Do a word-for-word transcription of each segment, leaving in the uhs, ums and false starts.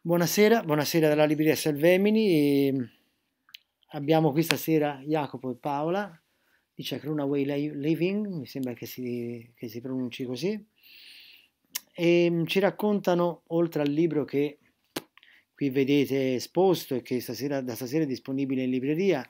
Buonasera, buonasera dalla libreria Salvemini. E abbiamo qui stasera Jacopo e Paola di Chacruna Way Living, mi sembra che si, che si pronunci così, e mm, ci raccontano, oltre al libro che qui vedete esposto e che stasera, da stasera è disponibile in libreria,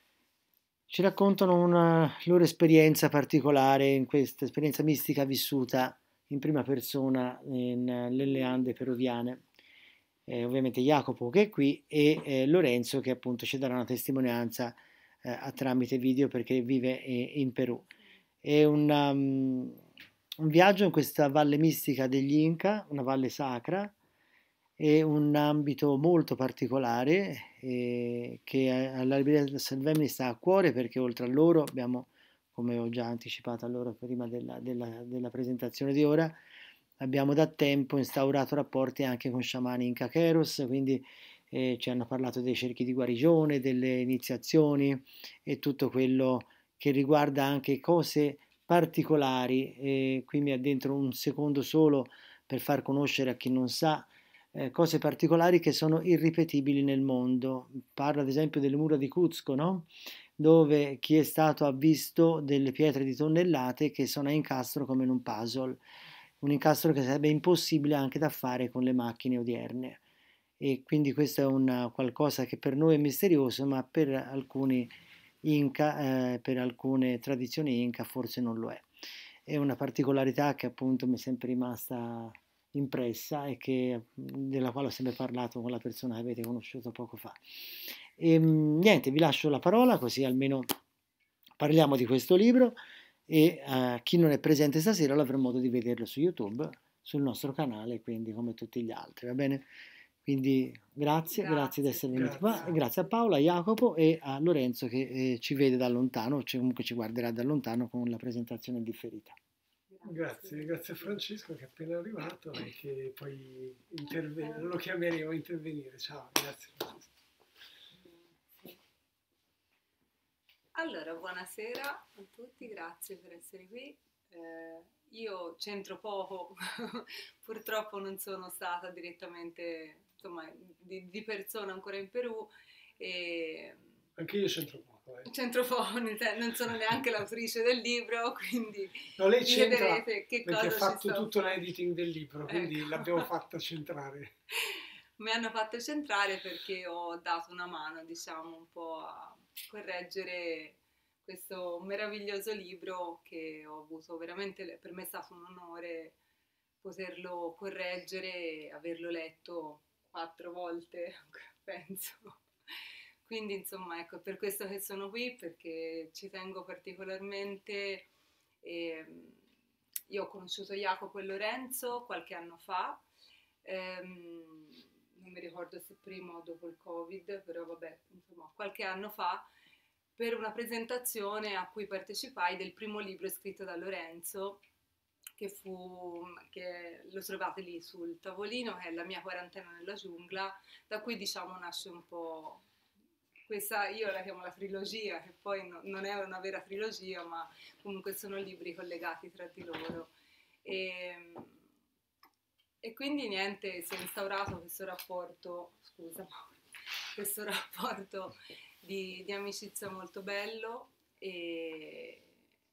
ci raccontano una loro esperienza particolare, in questa esperienza mistica vissuta in prima persona in- nelle Ande peruviane. Eh, ovviamente Jacopo che è qui e eh, Lorenzo che appunto ci darà una testimonianza eh, a tramite video perché vive eh, in Perù. È un, um, un viaggio in questa valle mistica degli Inca, una valle sacra, è un ambito molto particolare eh, che alla Libreria del Salvemini sta a cuore perché oltre a loro abbiamo, come ho già anticipato allora prima della, della, della presentazione di ora, abbiamo da tempo instaurato rapporti anche con sciamani Inca Queros, quindi eh, ci hanno parlato dei cerchi di guarigione, delle iniziazioni e tutto quello che riguarda anche cose particolari. E qui mi addentro un secondo solo per far conoscere a chi non sa eh, cose particolari che sono irripetibili nel mondo. Parlo ad esempio delle mura di Cuzco, no? Dove chi è stato ha visto delle pietre di tonnellate che sono a incastro come in un puzzle, un incastro che sarebbe impossibile anche da fare con le macchine odierne. E quindi questo è un qualcosa che per noi è misterioso, ma per alcuni Inca, eh, per alcune tradizioni Inca forse non lo è. È una particolarità che appunto mi è sempre rimasta impressa e che, della quale ho sempre parlato con la persona che avete conosciuto poco fa. E, niente, vi lascio la parola così almeno parliamo di questo libro e uh, chi non è presente stasera lo avrà modo di vederlo su YouTube, sul nostro canale, quindi come tutti gli altri, va bene? Quindi grazie, grazie di Grazie. essere venuti qua, Grazie. grazie a Paola, a Jacopo e a Lorenzo che eh, ci vede da lontano, cioè comunque ci guarderà da lontano con la presentazione differita. Grazie, grazie a Francesco che è appena arrivato e che poi interviene, lo chiameremo a intervenire. Ciao, grazie Francesco. Allora, buonasera a tutti, grazie per essere qui. Eh, io c'entro poco, purtroppo non sono stata direttamente, insomma, di, di persona ancora in Perù e Anche io c'entro poco. Eh. c'entro poco, nel sen- non sono neanche l'autrice del libro, quindi No, lei vi c'entra chiederete che perché ha cosa ci fatto sto a tutto fare. l'editing del libro, quindi Ecco. l'abbiamo fatta centrare. Mi hanno fatto centrare perché ho dato una mano, diciamo, un po' a correggere questo meraviglioso libro che ho avuto veramente, per me è stato un onore poterlo correggere e averlo letto quattro volte, penso. Quindi, insomma, ecco, è per questo che sono qui, perché ci tengo particolarmente. ehm, io ho conosciuto Jacopo e Lorenzo qualche anno fa, ehm, non mi ricordo se prima o dopo il Covid, però vabbè, insomma, qualche anno fa, per una presentazione a cui partecipai del primo libro scritto da Lorenzo, che fu, che lo trovate lì sul tavolino, che è La mia quarantena nella giungla, da cui diciamo nasce un po' questa, io la chiamo la trilogia, che poi no, non è una vera trilogia, ma comunque sono libri collegati tra di loro. E, e quindi niente, si è instaurato questo rapporto, scusa, questo rapporto di, di amicizia molto bello e,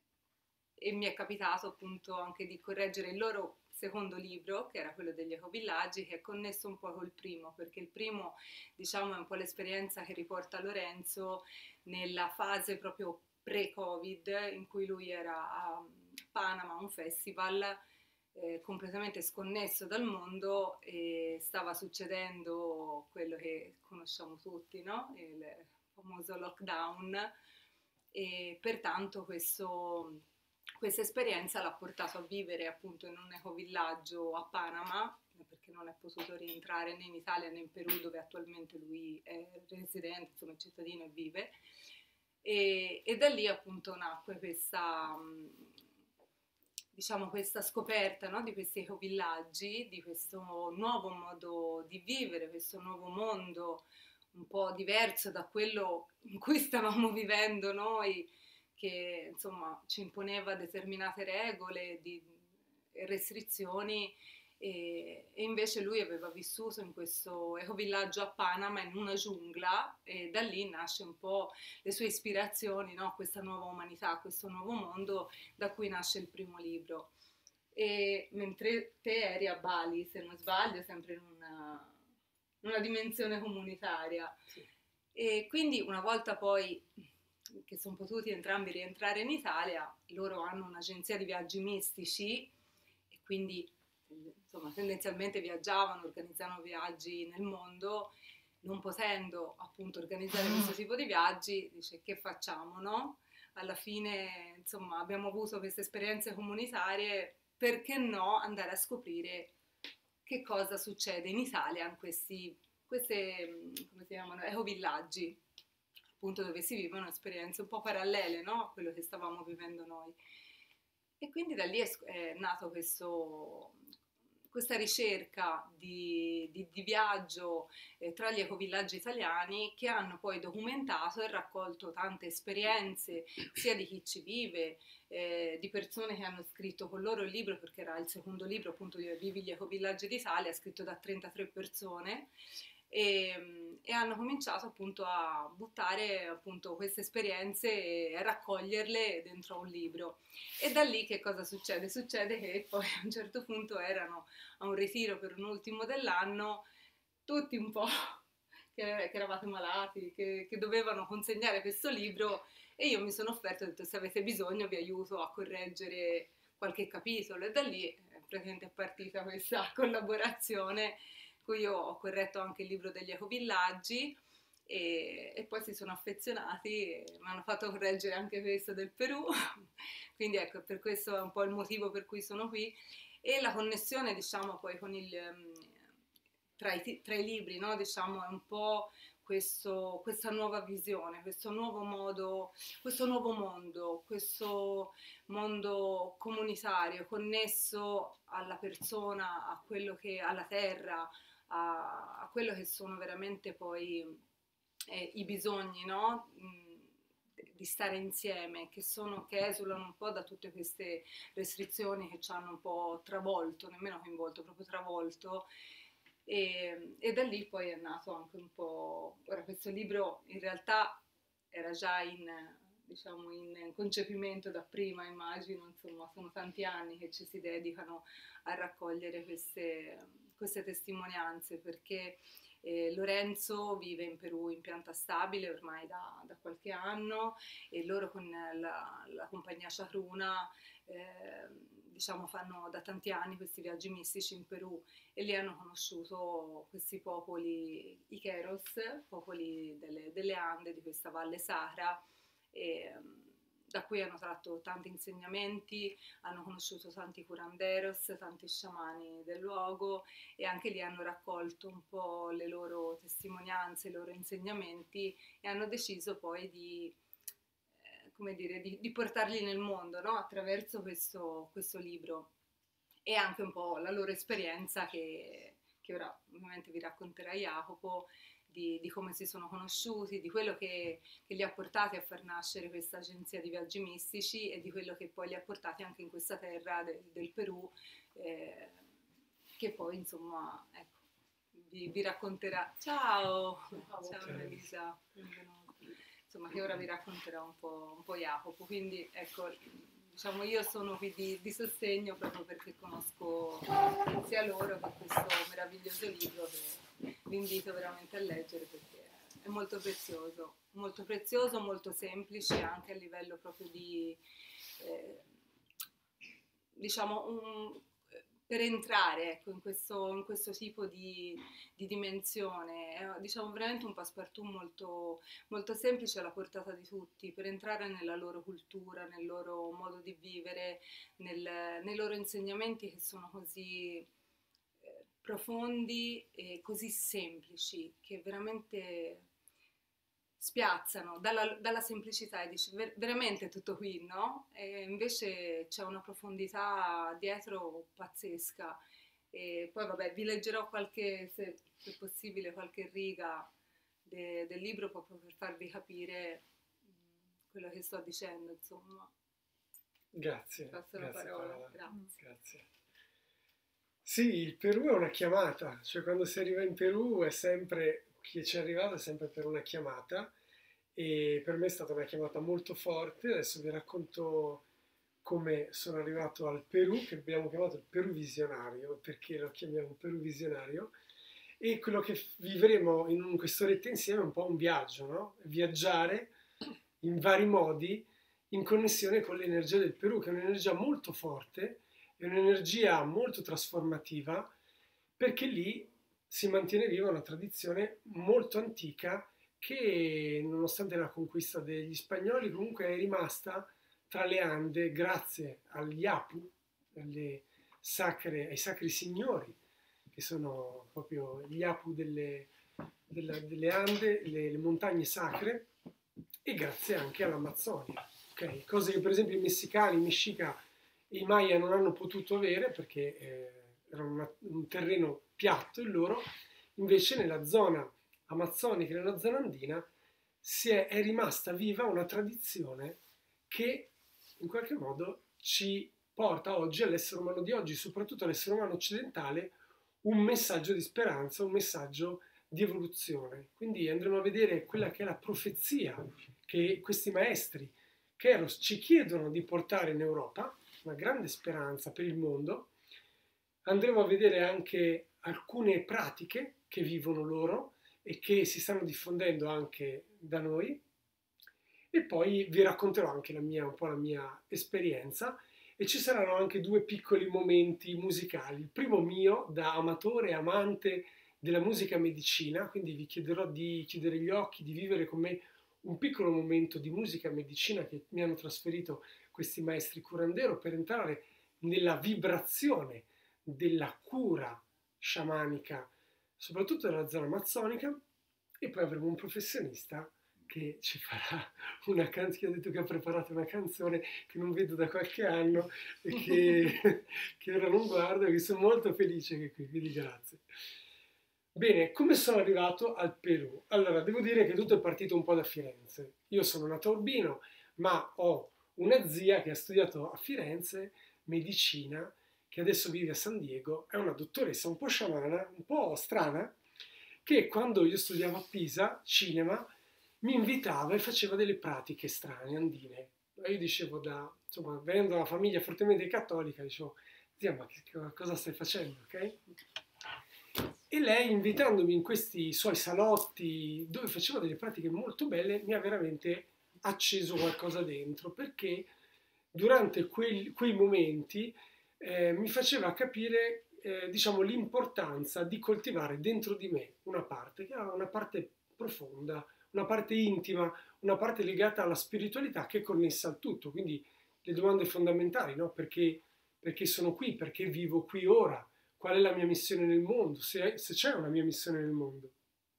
e mi è capitato appunto anche di correggere il loro secondo libro, che era quello degli ecovillaggi, che è connesso un po' col primo, perché il primo, diciamo, è un po' l'esperienza che riporta Lorenzo nella fase proprio pre-Covid, in cui lui era a Panama, un festival eh, completamente sconnesso dal mondo, e stava succedendo quello che conosciamo tutti, no? Il famoso lockdown, e pertanto questo, questa esperienza l'ha portato a vivere appunto in un ecovillaggio a Panama, perché non è potuto rientrare né in Italia né in Perù, dove attualmente lui è residente, insomma è cittadino e vive, e, e da lì appunto nacque questa, diciamo, questa scoperta, no, di questi ecovillaggi, di questo nuovo modo di vivere, questo nuovo mondo un po' diverso da quello in cui stavamo vivendo noi, che insomma ci imponeva determinate regole di, e restrizioni, E, e invece lui aveva vissuto in questo ecovillaggio a Panama, in una giungla, e da lì nasce un po' le sue ispirazioni, no? Questa nuova umanità, questo nuovo mondo, da cui nasce il primo libro. E mentre te eri a Bali, se non sbaglio, sempre in una, una dimensione comunitaria. Sì. E quindi una volta poi che sono potuti entrambi rientrare in Italia, loro hanno un'agenzia di viaggi mistici e quindi insomma tendenzialmente viaggiavano, organizzavano viaggi nel mondo, non potendo appunto organizzare questo tipo di viaggi, dice che facciamo, no? Alla fine insomma abbiamo avuto queste esperienze comunitarie, perché no andare a scoprire che cosa succede in Italia in questi, queste, come si chiamano, ecovillaggi, appunto dove si vivono esperienze un po' parallele, no? A quello che stavamo vivendo noi. E quindi da lì è, è nato questo, questa ricerca di, di, di viaggio eh, tra gli ecovillaggi italiani, che hanno poi documentato e raccolto tante esperienze sia di chi ci vive, eh, di persone che hanno scritto con loro il libro, perché era il secondo libro appunto di Vivi gli ecovillaggi d'Italia, scritto da trentatré persone. E, e hanno cominciato appunto a buttare appunto queste esperienze e a raccoglierle dentro un libro. E da lì che cosa succede? Succede che poi a un certo punto erano a un ritiro per un ultimo dell'anno, tutti un po' che, che eravate malati, che, che dovevano consegnare questo libro, e io mi sono offerto, ho detto se avete bisogno vi aiuto a correggere qualche capitolo, e da lì eh, praticamente è partita questa collaborazione. Io ho corretto anche il libro degli ecovillaggi e, e poi si sono affezionati e mi hanno fatto correggere anche questo del Perù, quindi ecco, per questo è un po' il motivo per cui sono qui. E la connessione, diciamo, poi con il, tra, i, tra i libri, no? Diciamo, è un po' questo, questa nuova visione, questo nuovo modo, questo nuovo mondo, questo mondo comunitario, connesso alla persona, a quello che, alla terra, A, a quello che sono veramente poi eh, i bisogni, no? Di stare insieme, che, sono, che esulano un po' da tutte queste restrizioni che ci hanno un po' travolto, nemmeno coinvolto, proprio travolto. E, e da lì poi è nato anche un po'. Ora, questo libro in realtà era già in, diciamo, in concepimento da prima, immagino, insomma, sono tanti anni che ci si dedicano a raccogliere queste, queste testimonianze, perché eh, Lorenzo vive in Perù in pianta stabile ormai da, da qualche anno, e loro con la, la compagnia Chacruna eh, diciamo fanno da tanti anni questi viaggi mistici in Perù, e lì hanno conosciuto questi popoli Iqueros, popoli delle, delle Ande, di questa valle sacra, e da cui hanno tratto tanti insegnamenti, hanno conosciuto tanti curanderos, tanti sciamani del luogo, e anche lì hanno raccolto un po' le loro testimonianze, i loro insegnamenti, e hanno deciso poi di, eh, come dire, di, di portarli nel mondo, no? Attraverso questo, questo libro, e anche un po' la loro esperienza che, che ora ovviamente vi racconterà Jacopo, Di, di come si sono conosciuti, di quello che, che li ha portati a far nascere questa agenzia di viaggi mistici, e di quello che poi li ha portati anche in questa terra de, del Perù, eh, che poi insomma ecco, vi, vi racconterà. Ciao, ciao, ciao Elisa, benvenuta. Insomma, che ora vi racconterà un po', un po' Jacopo, quindi ecco, diciamo io sono qui di, di sostegno proprio perché conosco sia loro che questo meraviglioso libro, che vi invito veramente a leggere perché è molto prezioso, molto prezioso, molto semplice anche a livello proprio di, eh, diciamo, un, per entrare ecco, in, questo, in questo tipo di, di dimensione, è diciamo veramente un passepartout molto, molto semplice, alla portata di tutti, per entrare nella loro cultura, nel loro modo di vivere, nel, nei loro insegnamenti che sono così profondi e così semplici, che veramente spiazzano dalla, dalla semplicità, e dici ver- veramente tutto qui, no? E invece c'è una profondità dietro pazzesca. E poi vabbè, vi leggerò qualche, se, se possibile, qualche riga de, del libro proprio per farvi capire mh, quello che sto dicendo, insomma. Grazie. Passo la Grazie, parola. Paola. Grazie. Grazie. Sì, il Perù è una chiamata, cioè quando si arriva in Perù è sempre, chi ci è arrivato è sempre per una chiamata e per me è stata una chiamata molto forte. Adesso vi racconto come sono arrivato al Perù, che abbiamo chiamato il Perù visionario, perché lo chiamiamo Perù visionario, e quello che vivremo in quest'oretta insieme è un po' un viaggio, no? Viaggiare in vari modi in connessione con l'energia del Perù, che è un'energia molto forte, è un'energia molto trasformativa, perché lì si mantiene viva una tradizione molto antica che, nonostante la conquista degli spagnoli, comunque è rimasta tra le Ande grazie agli Apu, alle sacre, ai sacri signori, che sono proprio gli Apu delle, della- delle Ande, le, le montagne sacre, e grazie anche all'Amazzonia. Ok? Cose che per esempio i messicani, i Mexica e i Maya non hanno potuto avere perché eh, era una- un terreno piatto il loro, invece nella zona amazzonica, nella zona andina, si è, è rimasta viva una tradizione che in qualche modo ci porta oggi all'essere umano di oggi, soprattutto all'essere umano occidentale, un messaggio di speranza, un messaggio di evoluzione. Quindi andremo a vedere quella che è la profezia che questi maestri Keros ci chiedono di portare in Europa, una grande speranza per il mondo. Andremo a vedere anche alcune pratiche che vivono loro e che si stanno diffondendo anche da noi, e poi vi racconterò anche la mia, un po' la mia esperienza, e ci saranno anche due piccoli momenti musicali. Il primo mio da amatore e amante della musica medicina, quindi vi chiederò di chiudere gli occhi, di vivere con me un piccolo momento di musica medicina che mi hanno trasferito questi maestri curandero, per entrare nella vibrazione della cura sciamanica, soprattutto nella zona amazzonica, e poi avremo un professionista che ci farà una canzone, che ha detto che ha preparato una canzone che non vedo da qualche anno e che, che ora non guardo, e che sono molto felice che è qui, quindi grazie. Bene, come sono arrivato al Perù? Allora, devo dire che tutto è partito un po' da Firenze. Io sono nato a Urbino, ma ho una zia che ha studiato a Firenze medicina, che adesso vive a San Diego, è una dottoressa un po' sciamana, un po' strana, che quando io studiavo a Pisa, cinema, mi invitava e faceva delle pratiche strane, andine. Io dicevo, da, insomma, venendo da una famiglia fortemente cattolica, dicevo, zia, ma che, cosa stai facendo, ok? E lei, invitandomi in questi suoi salotti dove faceva delle pratiche molto belle, mi ha veramente acceso qualcosa dentro, perché durante quei, quei momenti eh, mi faceva capire eh, diciamo, l'importanza di coltivare dentro di me una parte, che era una parte profonda, una parte intima, una parte legata alla spiritualità che è connessa al tutto. Quindi le domande fondamentali, no? Perché, perché sono qui, perché vivo qui ora, qual è la mia missione nel mondo, se, se c'è una mia missione nel mondo.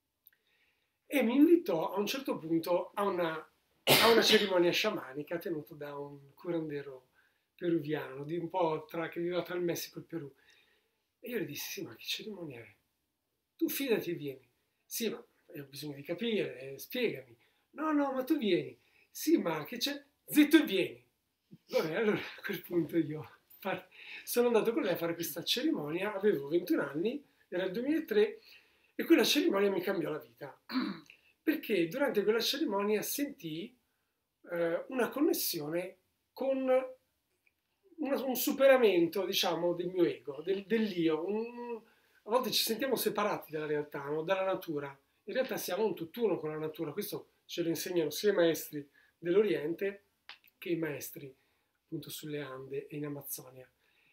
E mi invitò a un certo punto a una, a una cerimonia sciamanica tenuta da un curandero peruviano, di un po' tra, che viveva tra il Messico e il Perù. E io le dissi, sì, ma che cerimonia è? Tu fidati e vieni. Sì, ma ho bisogno di capire, eh, spiegami. No, no, ma tu vieni. Sì, ma che c'è? Zitto e vieni. Vabbè, allora a quel punto io sono andato con lei a fare questa cerimonia, avevo ventuno anni, era il duemilatré, e quella cerimonia mi cambiò la vita, perché durante quella cerimonia sentii eh, una connessione con una, un superamento, diciamo, del mio ego, del, dell'io. Un, a volte ci sentiamo separati dalla realtà, no? Dalla natura. In realtà siamo un tutt'uno con la natura, questo ce lo insegnano sia i maestri dell'Oriente che i maestri appunto sulle Ande e in Amazzonia.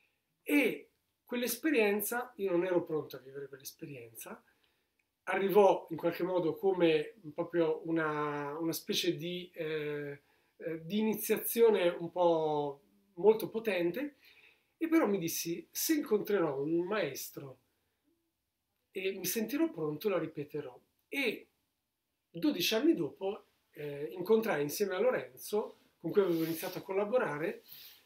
E quell'esperienza, io non ero pronto a vivere quell'esperienza, arrivò in qualche modo come proprio una, una specie di, eh, eh, di iniziazione un po' molto potente, e però mi dissi, se incontrerò un maestro e mi sentirò pronto, la ripeterò. E dodici anni dopo eh, incontrai insieme a Lorenzo, con cui avevo iniziato a collaborare,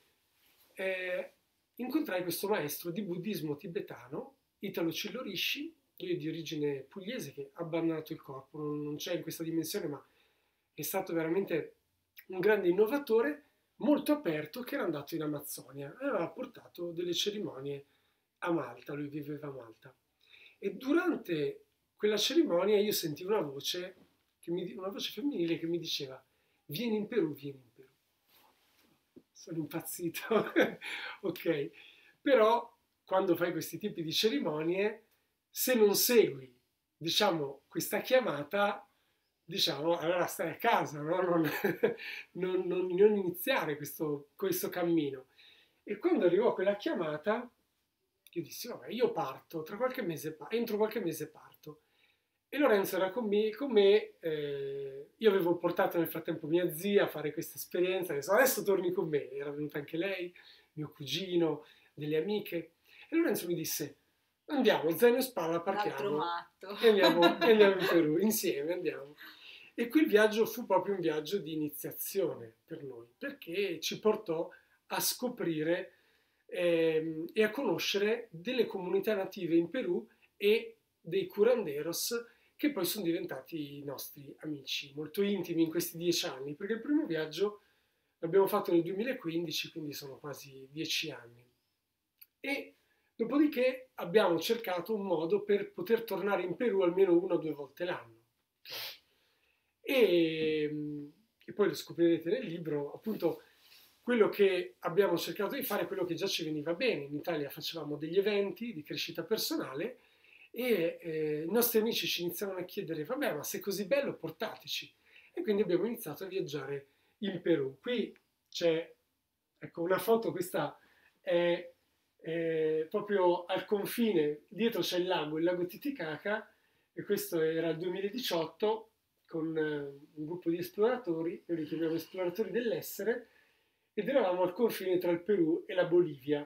eh, incontrai questo maestro di buddismo tibetano, Italo Cillo Rishi, lui è di origine pugliese, che ha abbandonato il corpo, non, non c'è in questa dimensione, ma è stato veramente un grande innovatore, molto aperto, che era andato in Amazzonia e aveva portato delle cerimonie a Malta, lui viveva a Malta. E durante quella cerimonia io sentivo una voce, che mi, una voce femminile che mi diceva: vieni in Perù, vieni in Perù. Sono impazzito, ok? Però quando fai questi tipi di cerimonie, se non segui, diciamo, questa chiamata, diciamo, allora stai a casa, no? non, non, non, non iniziare questo, questo cammino. E quando arrivò quella chiamata, io dissi, vabbè, io parto, tra qualche mese, entro qualche mese parto. E Lorenzo era con me, con me eh, io avevo portato nel frattempo mia zia a fare questa esperienza, adesso, adesso torni con me, era venuta anche lei, mio cugino, delle amiche, e Lorenzo mi disse, andiamo, zaino in spalla, partiamo, e andiamo, e andiamo in Perù, insieme andiamo. E quel viaggio fu proprio un viaggio di iniziazione per noi, perché ci portò a scoprire eh, e a conoscere delle comunità native in Perù e dei curanderos che poi sono diventati i nostri amici, molto intimi in questi dieci anni, perché il primo viaggio l'abbiamo fatto nel duemilaquindici, quindi sono quasi dieci anni. E dopodiché abbiamo cercato un modo per poter tornare in Perù almeno una o due volte l'anno. E, e poi lo scoprirete nel libro, appunto, quello che abbiamo cercato di fare è quello che già ci veniva bene. In Italia facevamo degli eventi di crescita personale e eh, i nostri amici ci iniziavano a chiedere, vabbè, ma se è così bello portateci. E quindi abbiamo iniziato a viaggiare in Perù. Qui c'è, ecco, una foto, questa è, è proprio al confine, dietro c'è il lago, il lago Titicaca, e questo era il duemiladiciotto, con un gruppo di esploratori, noi li chiamiamo esploratori dell'essere, ed eravamo al confine tra il Perù e la Bolivia.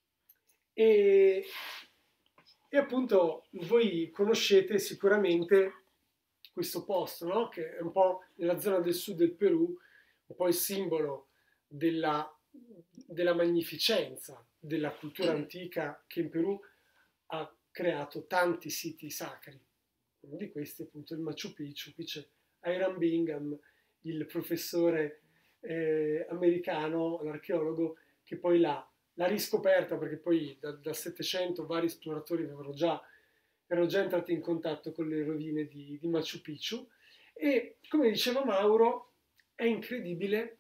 E, e appunto voi conoscete sicuramente questo posto, no? Che è un po' nella zona del sud del Perù, un po' il simbolo della, della magnificenza della cultura antica, che in Perù ha creato tanti siti sacri. Uno di questi è appunto il Machu Picchu. Qui c'è Hiram Bingham, il professore eh, americano, l'archeologo, che poi l'ha, l'ha riscoperta, perché poi da, dal Settecento vari esploratori avevano già, erano già entrati in contatto con le rovine di, di Machu Picchu. E come diceva Mauro, è incredibile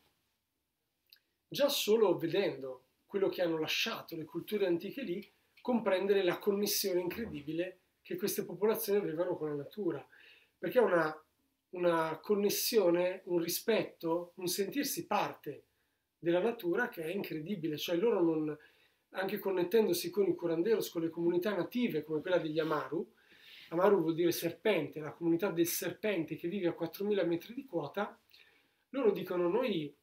già solo vedendo quello che hanno lasciato le culture antiche lì, comprendere la connessione incredibile che queste popolazioni avevano con la natura, perché è una, una connessione, un rispetto, un sentirsi parte della natura che è incredibile. Cioè loro non, anche connettendosi con i curanderos, con le comunità native come quella degli Amaru, Amaru vuol dire serpente, la comunità del serpente che vive a quattromila metri di quota, loro dicono: noi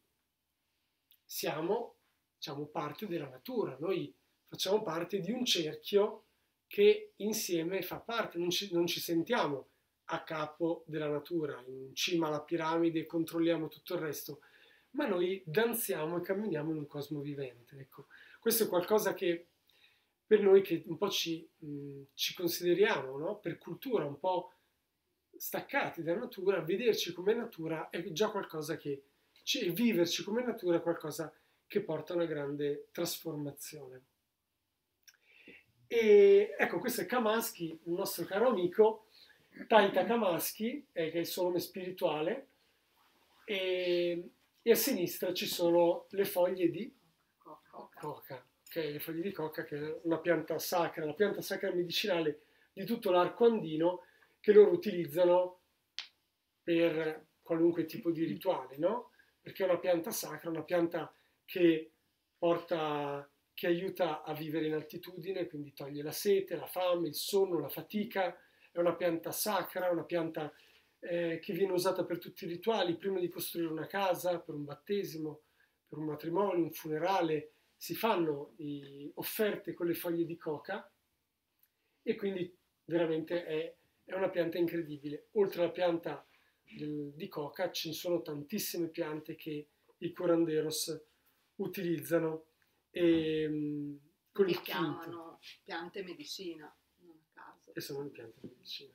siamo, diciamo, parte della natura, noi facciamo parte di un cerchio che insieme fa parte, non ci, non ci sentiamo a capo della natura, in cima alla piramide, controlliamo tutto il resto, ma noi danziamo e camminiamo in un cosmo vivente. Ecco, questo è qualcosa che per noi che un po' ci, mh, ci consideriamo, no? Per cultura un po' staccati dalla natura, vederci come natura è già qualcosa che, ci, viverci come natura è qualcosa che porta a una grande trasformazione. E ecco, questo è Kamaschi, il nostro caro amico, Taita Kamaschi, eh, che è il suo nome spirituale, e, e a sinistra ci sono le foglie di coca, okay, le foglie di coca, che è una pianta sacra, la pianta sacra medicinale di tutto l'arco andino, che loro utilizzano per qualunque tipo di rituale, no? Perché è una pianta sacra, una pianta che porta, che aiuta a vivere in altitudine, quindi toglie la sete, la fame, il sonno, la fatica. È una pianta sacra, una pianta eh, che viene usata per tutti i rituali, prima di costruire una casa, per un battesimo, per un matrimonio, un funerale, si fanno i, offerte con le foglie di coca, e quindi veramente è, è una pianta incredibile. Oltre alla pianta del, di coca ci sono tantissime piante che i curanderos utilizzano e, con che il chiamano quinto. Piante medicina, non a caso. E sono le piante di medicina.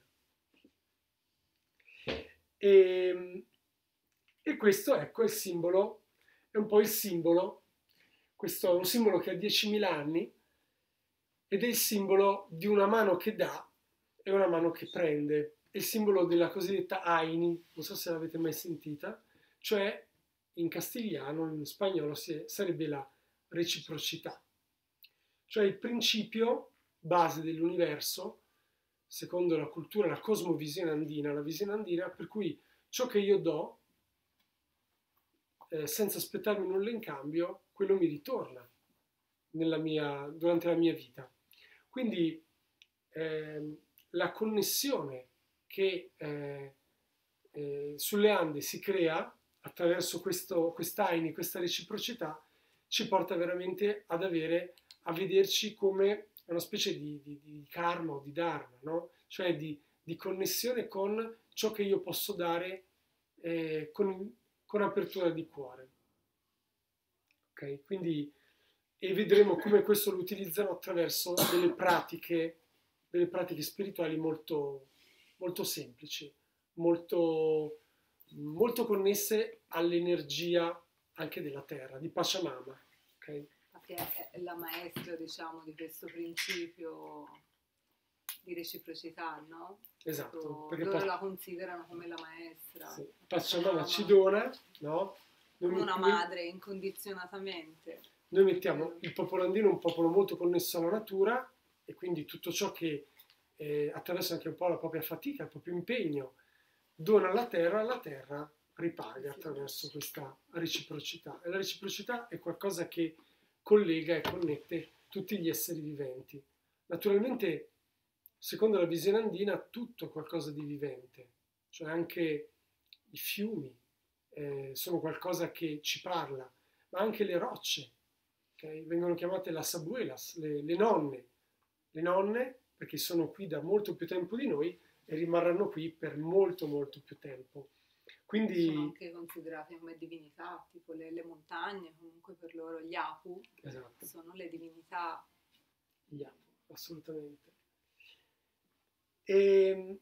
E, e questo, ecco, è il simbolo, è un po' il simbolo, questo è un simbolo che ha diecimila anni, ed è il simbolo di una mano che dà e una mano che prende. È il simbolo della cosiddetta Aini, non so se l'avete mai sentita, cioè in castigliano, in spagnolo sarebbe la reciprocità, cioè il principio base dell'universo, secondo la cultura, la cosmovisione andina, la visione andina, per cui ciò che io do, eh, senza aspettarmi nulla in cambio, quello mi ritorna nella mia, durante la mia vita. Quindi eh, la connessione che eh, eh, sulle Ande si crea attraverso questo, quest'aini, questa reciprocità, ci porta veramente ad avere, a vederci come una specie di, di, di karma o di dharma, no? Cioè di, di connessione con ciò che io posso dare eh, con, con apertura di cuore. Ok? Quindi, e vedremo come questo lo utilizzano attraverso delle pratiche, delle pratiche spirituali molto, molto semplici, molto, molto connesse all'energia anche della terra, di Pachamama. Okay? Che è la maestra, diciamo, di questo principio di reciprocità, no? Esatto. Loro, Perché loro pa- la considerano come la maestra. Sì. Pachamama ci dona, no? Noi, come una noi, madre, incondizionatamente. Noi mettiamo il popolo andino, un popolo molto connesso alla natura, e quindi tutto ciò che eh, attraverso anche un po' la propria fatica, il proprio impegno, dona alla terra, la terra ripaga attraverso questa reciprocità. E la reciprocità è qualcosa che collega e connette tutti gli esseri viventi. Naturalmente, secondo la visione andina, tutto è qualcosa di vivente, cioè anche i fiumi eh, sono qualcosa che ci parla, ma anche le rocce, okay? Vengono chiamate las abuelas, le, le nonne, le nonne perché sono qui da molto più tempo di noi e rimarranno qui per molto molto più tempo. Quindi sono anche considerate come divinità, tipo le, le montagne, comunque per loro gli apu, esatto. sono le divinità. Gli apu, assolutamente. E,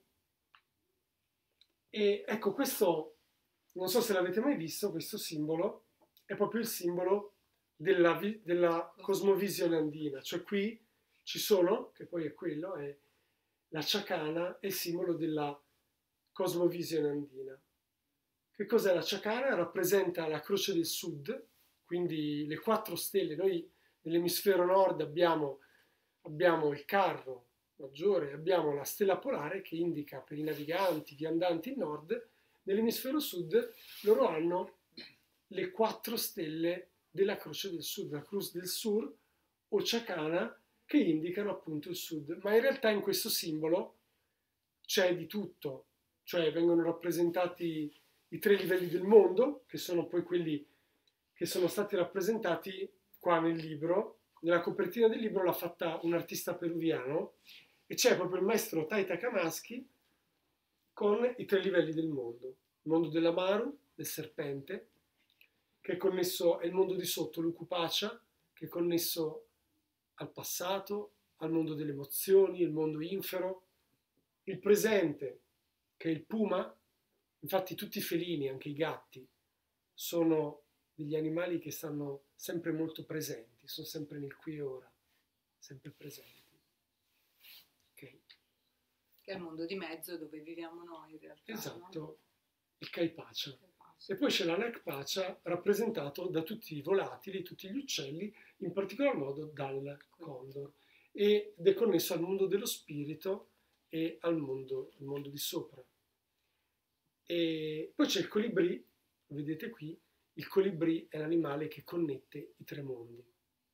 e ecco, questo, non so se l'avete mai visto, questo simbolo è proprio il simbolo della, della cosmovisione andina, cioè qui ci sono, che poi è quello, è la chacana, è il simbolo della cosmovisione andina. Che cos'è la chacana? Rappresenta la croce del sud, quindi le quattro stelle. Noi nell'emisfero nord abbiamo, abbiamo il carro maggiore, abbiamo la stella polare che indica per i naviganti, viandanti in nord. Nell'emisfero sud loro hanno le quattro stelle della croce del sud, la Cruz del Sur o chacana, che indicano appunto il sud. Ma in realtà in questo simbolo c'è di tutto, cioè vengono rappresentati i tre livelli del mondo, che sono poi quelli che sono stati rappresentati qua nel libro. Nella copertina del libro l'ha fatta un artista peruviano e c'è proprio il maestro Tai Takamatsu con i tre livelli del mondo. Il mondo dell'Amaru, del serpente, che è connesso al mondo di sotto, l'Ukupacha, che è connesso al passato, al mondo delle emozioni, il mondo infero, il presente, che è il Puma. Infatti tutti i felini, anche i gatti, sono degli animali che stanno sempre molto presenti, sono sempre nel qui e ora, sempre presenti. Okay. Che è il mondo di mezzo dove viviamo noi in realtà. Esatto, no? il Kaipacha. E poi c'è la Nakpacha, rappresentato da tutti i volatili, tutti gli uccelli, in particolar modo dal condor, ed è connesso al mondo dello spirito e al mondo, al mondo di sopra. E poi c'è il colibrì, vedete qui, il colibrì è l'animale che connette i tre mondi.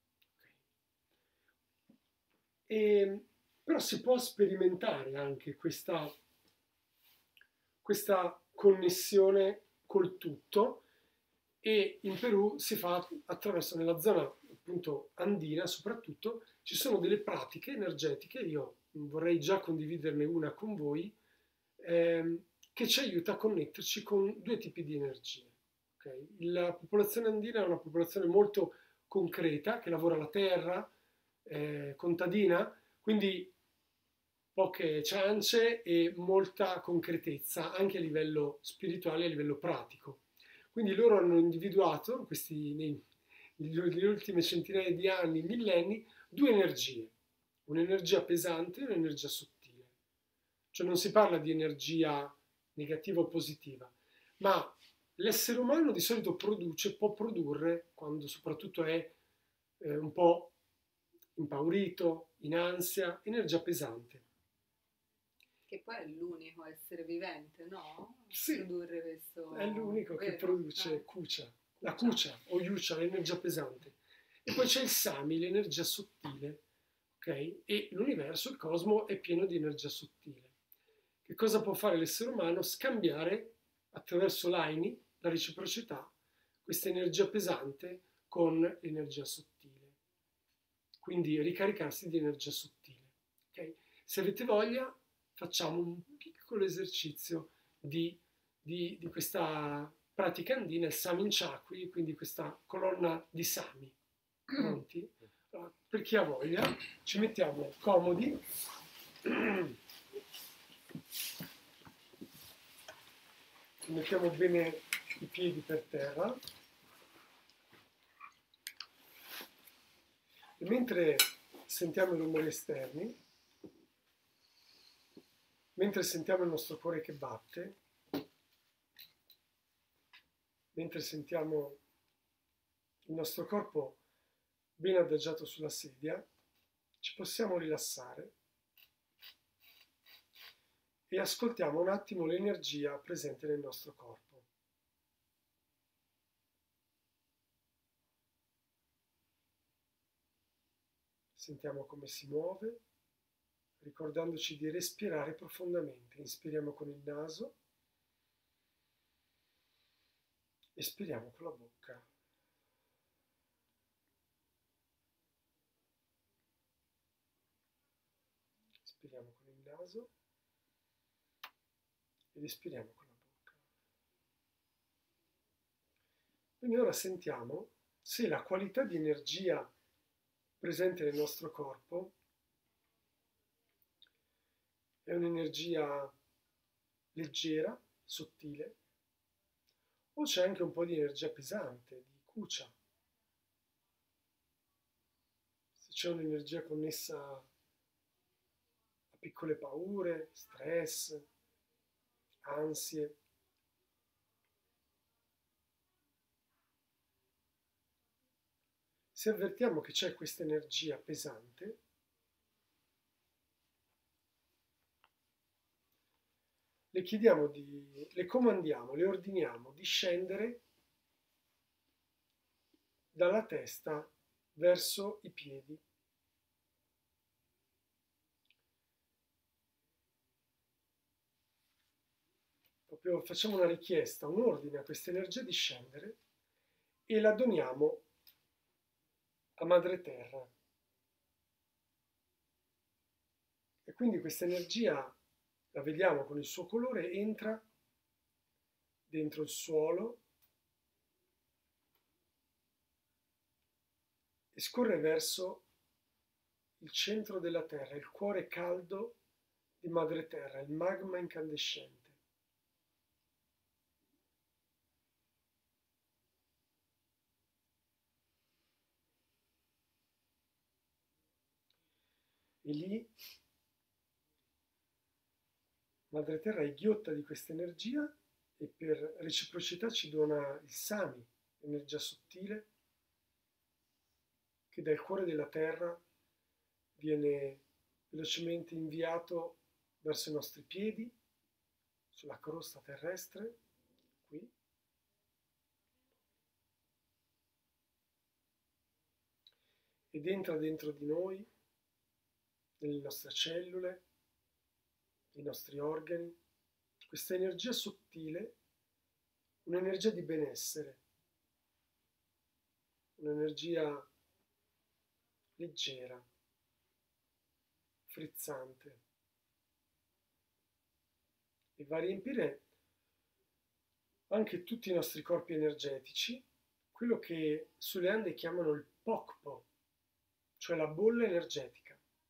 E, però si può sperimentare anche questa, questa connessione col tutto, e in Perù si fa attraverso, nella zona appunto andina soprattutto, ci sono delle pratiche energetiche, io vorrei già condividerne una con voi, ehm, che ci aiuta a connetterci con due tipi di energie. Okay? La popolazione andina è una popolazione molto concreta, che lavora la terra, eh, contadina, quindi poche ciance e molta concretezza, anche a livello spirituale e a livello pratico. Quindi loro hanno individuato, questi, nei, negli ultime centinaia di anni, millenni, due energie. un'energia pesante e un'energia sottile. Cioè non si parla di energia negativa o positiva, ma l'essere umano di solito produce, può produrre, quando soprattutto è eh, un po' impaurito, in ansia, energia pesante. Che poi è l'unico essere vivente, no? Sì, produrre questo... è l'unico che vero? produce Ah. kucha, la kucha o yucha, l'energia pesante. E poi c'è il sami, l'energia sottile, ok? E l'universo, il cosmo, è pieno di energia sottile. Che cosa può fare l'essere umano? Scambiare attraverso l'Aini, la reciprocità, questa energia pesante con l'energia sottile. Quindi ricaricarsi di energia sottile. Okay? Se avete voglia, facciamo un piccolo esercizio di, di, di questa pratica andina, il Samin Chakri, quindi questa colonna di Sami. Pronti? Allora, per chi ha voglia, ci mettiamo comodi. Mettiamo bene i piedi per terra. E mentre sentiamo i rumori esterni, mentre sentiamo il nostro cuore che batte, mentre sentiamo il nostro corpo ben adagiato sulla sedia, ci possiamo rilassare e ascoltiamo un attimo l'energia presente nel nostro corpo. Sentiamo come si muove, ricordandoci di respirare profondamente. Inspiriamo con il naso, espiriamo con la bocca. Inspiriamo con il naso ed espiriamo con la bocca. Quindi ora sentiamo se la qualità di energia presente nel nostro corpo è un'energia leggera, sottile, o c'è anche un po' di energia pesante, di kucha. Se c'è un'energia connessa a piccole paure, stress, ansie. Se avvertiamo che c'è questa energia pesante, le chiediamo di, le comandiamo, le ordiniamo di scendere dalla testa verso i piedi. Proprio facciamo una richiesta, un ordine a questa energia di scendere e la doniamo a Madre Terra. E quindi questa energia, la vediamo con il suo colore, entra dentro il suolo e scorre verso il centro della Terra, il cuore caldo di Madre Terra, il magma incandescente. E lì Madre Terra è ghiotta di questa energia e per reciprocità ci dona il Sami, l'energia sottile, che dal cuore della Terra viene velocemente inviato verso i nostri piedi, sulla crosta terrestre, qui, ed entra dentro di noi, nelle nostre cellule, nei nostri organi, questa energia sottile, un'energia di benessere, un'energia leggera, frizzante, e va a riempire anche tutti i nostri corpi energetici, quello che sulle Ande chiamano il Pokpo, cioè la bolla energetica.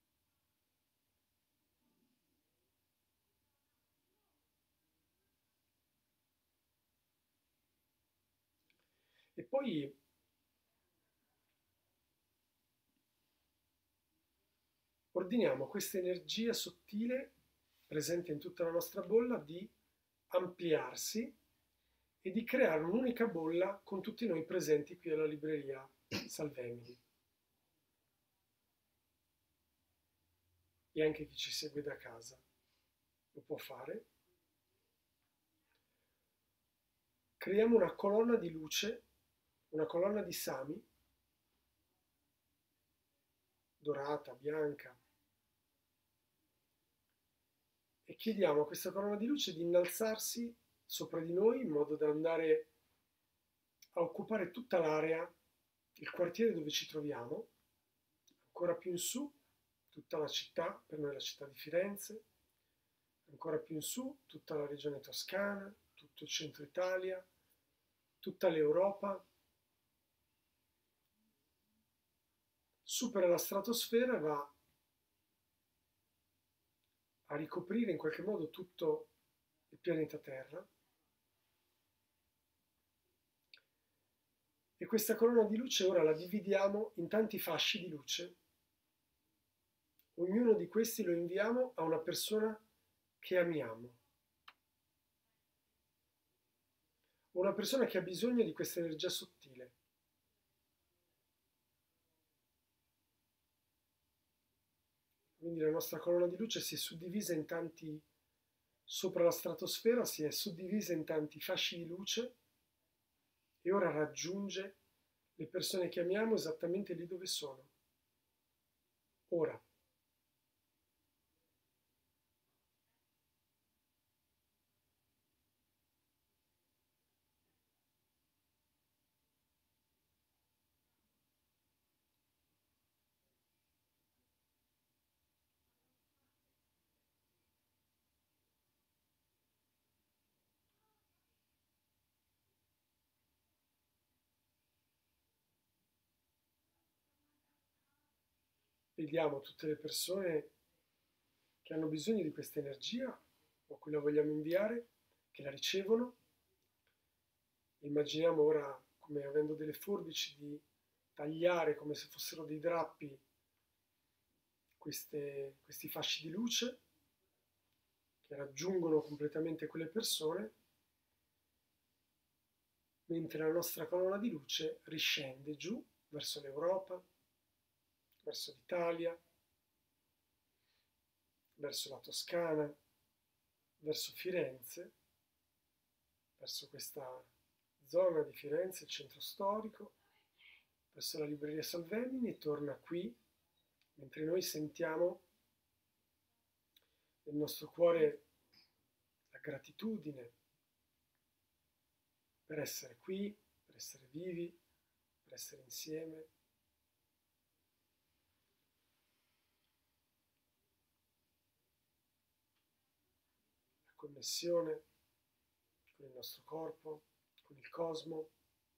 E poi ordiniamo a questa energia sottile presente in tutta la nostra bolla di ampliarsi e di creare un'unica bolla con tutti noi presenti qui alla libreria Salvemini. E anche chi ci segue da casa lo può fare. Creiamo una colonna di luce, una colonna di sami, dorata, bianca, e chiediamo a questa colonna di luce di innalzarsi sopra di noi in modo da andare a occupare tutta l'area, il quartiere dove ci troviamo, ancora più in su, tutta la città, per noi la città di Firenze, ancora più in su, tutta la regione toscana, tutto il centro Italia, tutta l'Europa, supera la stratosfera e va a ricoprire in qualche modo tutto il pianeta Terra. E questa colonna di luce ora la dividiamo in tanti fasci di luce. Ognuno di questi lo inviamo a una persona che amiamo. Una persona che ha bisogno di questa energia sottile. Quindi la nostra colonna di luce si è suddivisa in tanti, sopra la stratosfera, si è suddivisa in tanti fasci di luce e ora raggiunge le persone che amiamo esattamente lì dove sono. Ora. Vediamo tutte le persone che hanno bisogno di questa energia o a cui la vogliamo inviare, che la ricevono. Immaginiamo ora, come avendo delle forbici, di tagliare come se fossero dei drappi queste, questi fasci di luce che raggiungono completamente quelle persone, mentre la nostra colonna di luce riscende giù verso l'Europa, verso l'Italia, verso la Toscana, verso Firenze, verso questa zona di Firenze, il centro storico, verso la libreria Salvemini e torna qui, mentre noi sentiamo nel nostro cuore la gratitudine per essere qui, per essere vivi, per essere insieme. Connessione con il nostro corpo, con il cosmo.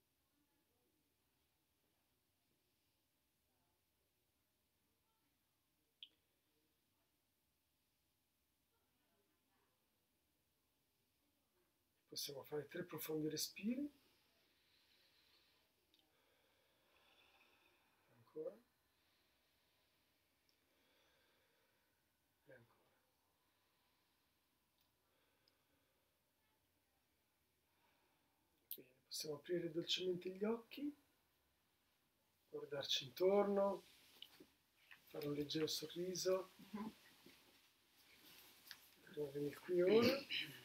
Possiamo fare tre profondi respiri. Ancora. E ancora. Bene, possiamo aprire dolcemente gli occhi, guardarci intorno, fare un leggero sorriso. Venire qui ora.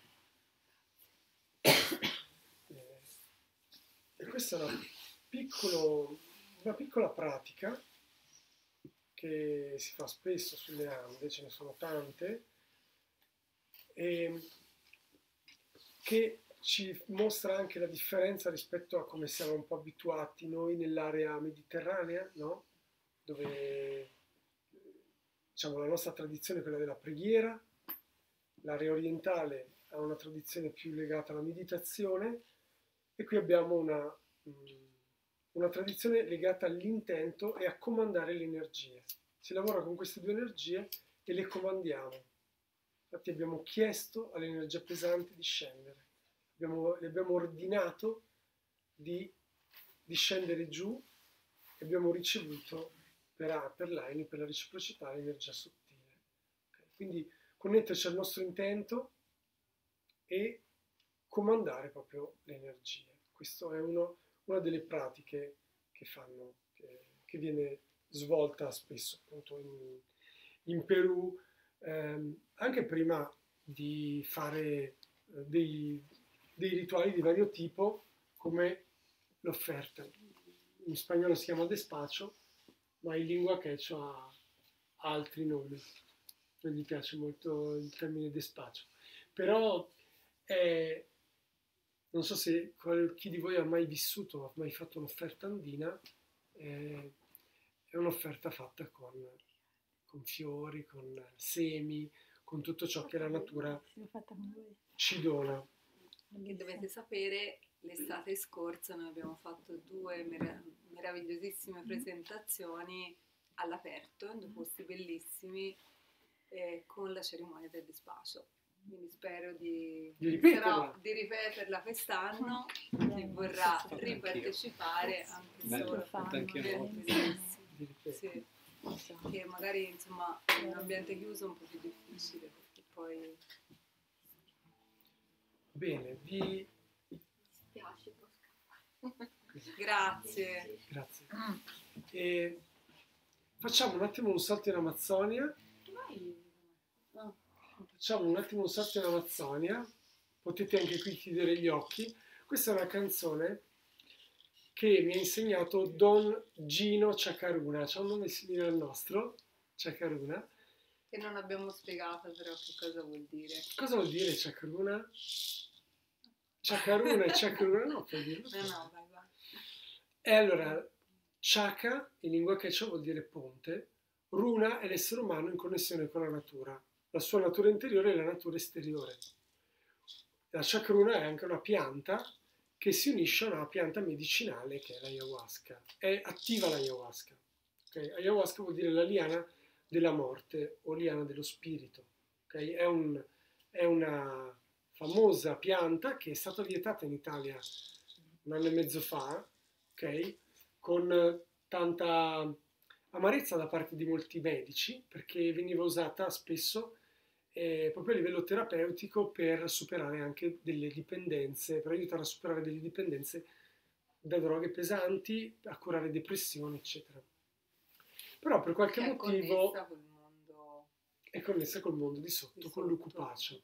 E questa è una, piccolo, una piccola pratica che si fa spesso sulle Ande, ce ne sono tante, e che ci mostra anche la differenza rispetto a come siamo un po' abituati noi nell'area mediterranea, no? Dove diciamo la nostra tradizione è quella della preghiera, l'area orientale ha una tradizione più legata alla meditazione e qui abbiamo una, una tradizione legata all'intento e a comandare le energie. Si lavora con queste due energie e le comandiamo. Infatti abbiamo chiesto all'energia pesante di scendere, abbiamo, le abbiamo ordinato di, di scendere giù e abbiamo ricevuto per, per l'Aini, per la reciprocità, l'energia sottile. Quindi connetterci al nostro intento e comandare proprio le energie. Questa è uno, una delle pratiche che fanno, che, che viene svolta spesso appunto in, in Perù, ehm, anche prima di fare eh, dei, dei rituali di vario tipo, come l'offerta. In spagnolo si chiama despacho, ma in lingua quechua ha altri nomi. Non gli piace molto il termine despacho. Però è, non so se chi di voi ha mai vissuto, ha mai fatto un'offerta andina, è, è un'offerta fatta con, con fiori, con semi, con tutto ciò che la natura ci dona. E dovete sapere, l'estate scorsa noi abbiamo fatto due merav- meravigliosissime presentazioni all'aperto, in due posti bellissimi, eh, con la cerimonia del despacio. Quindi spero di, di, ripeterla. Sarò, di ripeterla quest'anno, chi vorrà ripartecipare anche solo sì, che magari insomma in un ambiente chiuso è un po' più difficile perché poi bene, vi spiace grazie grazie e facciamo un attimo un salto in Amazzonia. Facciamo un attimo un salto in Amazzonia, potete anche qui chiudere gli occhi. Questa è una canzone che mi ha insegnato Don Gino Chacaruna, c'ha un nome simile al nostro, Chacaruna. Che non abbiamo spiegato però che cosa vuol dire. Cosa vuol dire Chacaruna? Chacaruna e Chacaruna, no, puoi dirlo. No, no, vai, vai. E allora, Chaka in lingua quechua vuol dire ponte, Runa è l'essere umano in connessione con la natura. La sua natura interiore e la natura esteriore. La chakruna è anche una pianta che si unisce a una pianta medicinale che è l'ayahuasca. È attiva l'ayahuasca. Okay? Ayahuasca vuol dire la liana della morte o liana dello spirito. Okay? È, un, è una famosa pianta che è stata vietata in Italia un anno e mezzo fa, okay? Con tanta amarezza da parte di molti medici perché veniva usata spesso eh, proprio a livello terapeutico per superare anche delle dipendenze, per aiutare a superare delle dipendenze da droghe pesanti, a curare depressioni, eccetera. Però per qualche che motivo è connessa col mondo, è connessa col mondo di sotto, di sotto con l'ucupacio.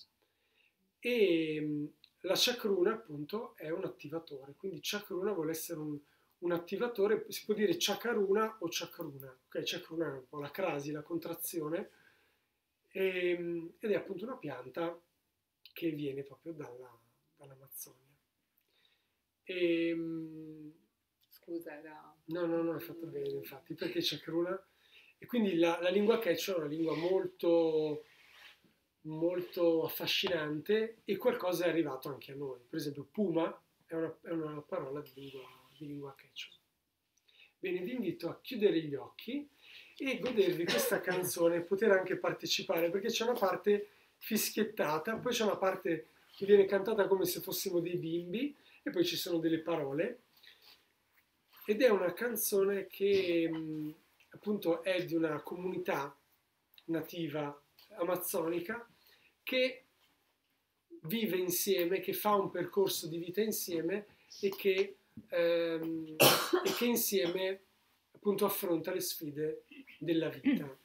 E mh, la chakruna appunto è un attivatore, quindi chakruna vuole essere un un attivatore, si può dire chakaruna o chakruna, ok? Chakruna è un po' la crasi, la contrazione, e, ed è appunto una pianta che viene proprio dalla, dall'Amazzonia. E, scusa, era... No, no, no, è fatto bene, infatti, perché chakruna, e quindi la, la lingua quechua è una lingua molto, molto affascinante e qualcosa è arrivato anche a noi. Per esempio, puma è una, è una parola di lingua di lingua quechua. Bene, vi invito a chiudere gli occhi e godervi questa canzone, poter anche partecipare, perché c'è una parte fischiettata, poi c'è una parte che viene cantata come se fossimo dei bimbi e poi ci sono delle parole ed è una canzone che mh, appunto è di una comunità nativa amazzonica che vive insieme, che fa un percorso di vita insieme e che Ehm, e che insieme appunto affronta le sfide della vita.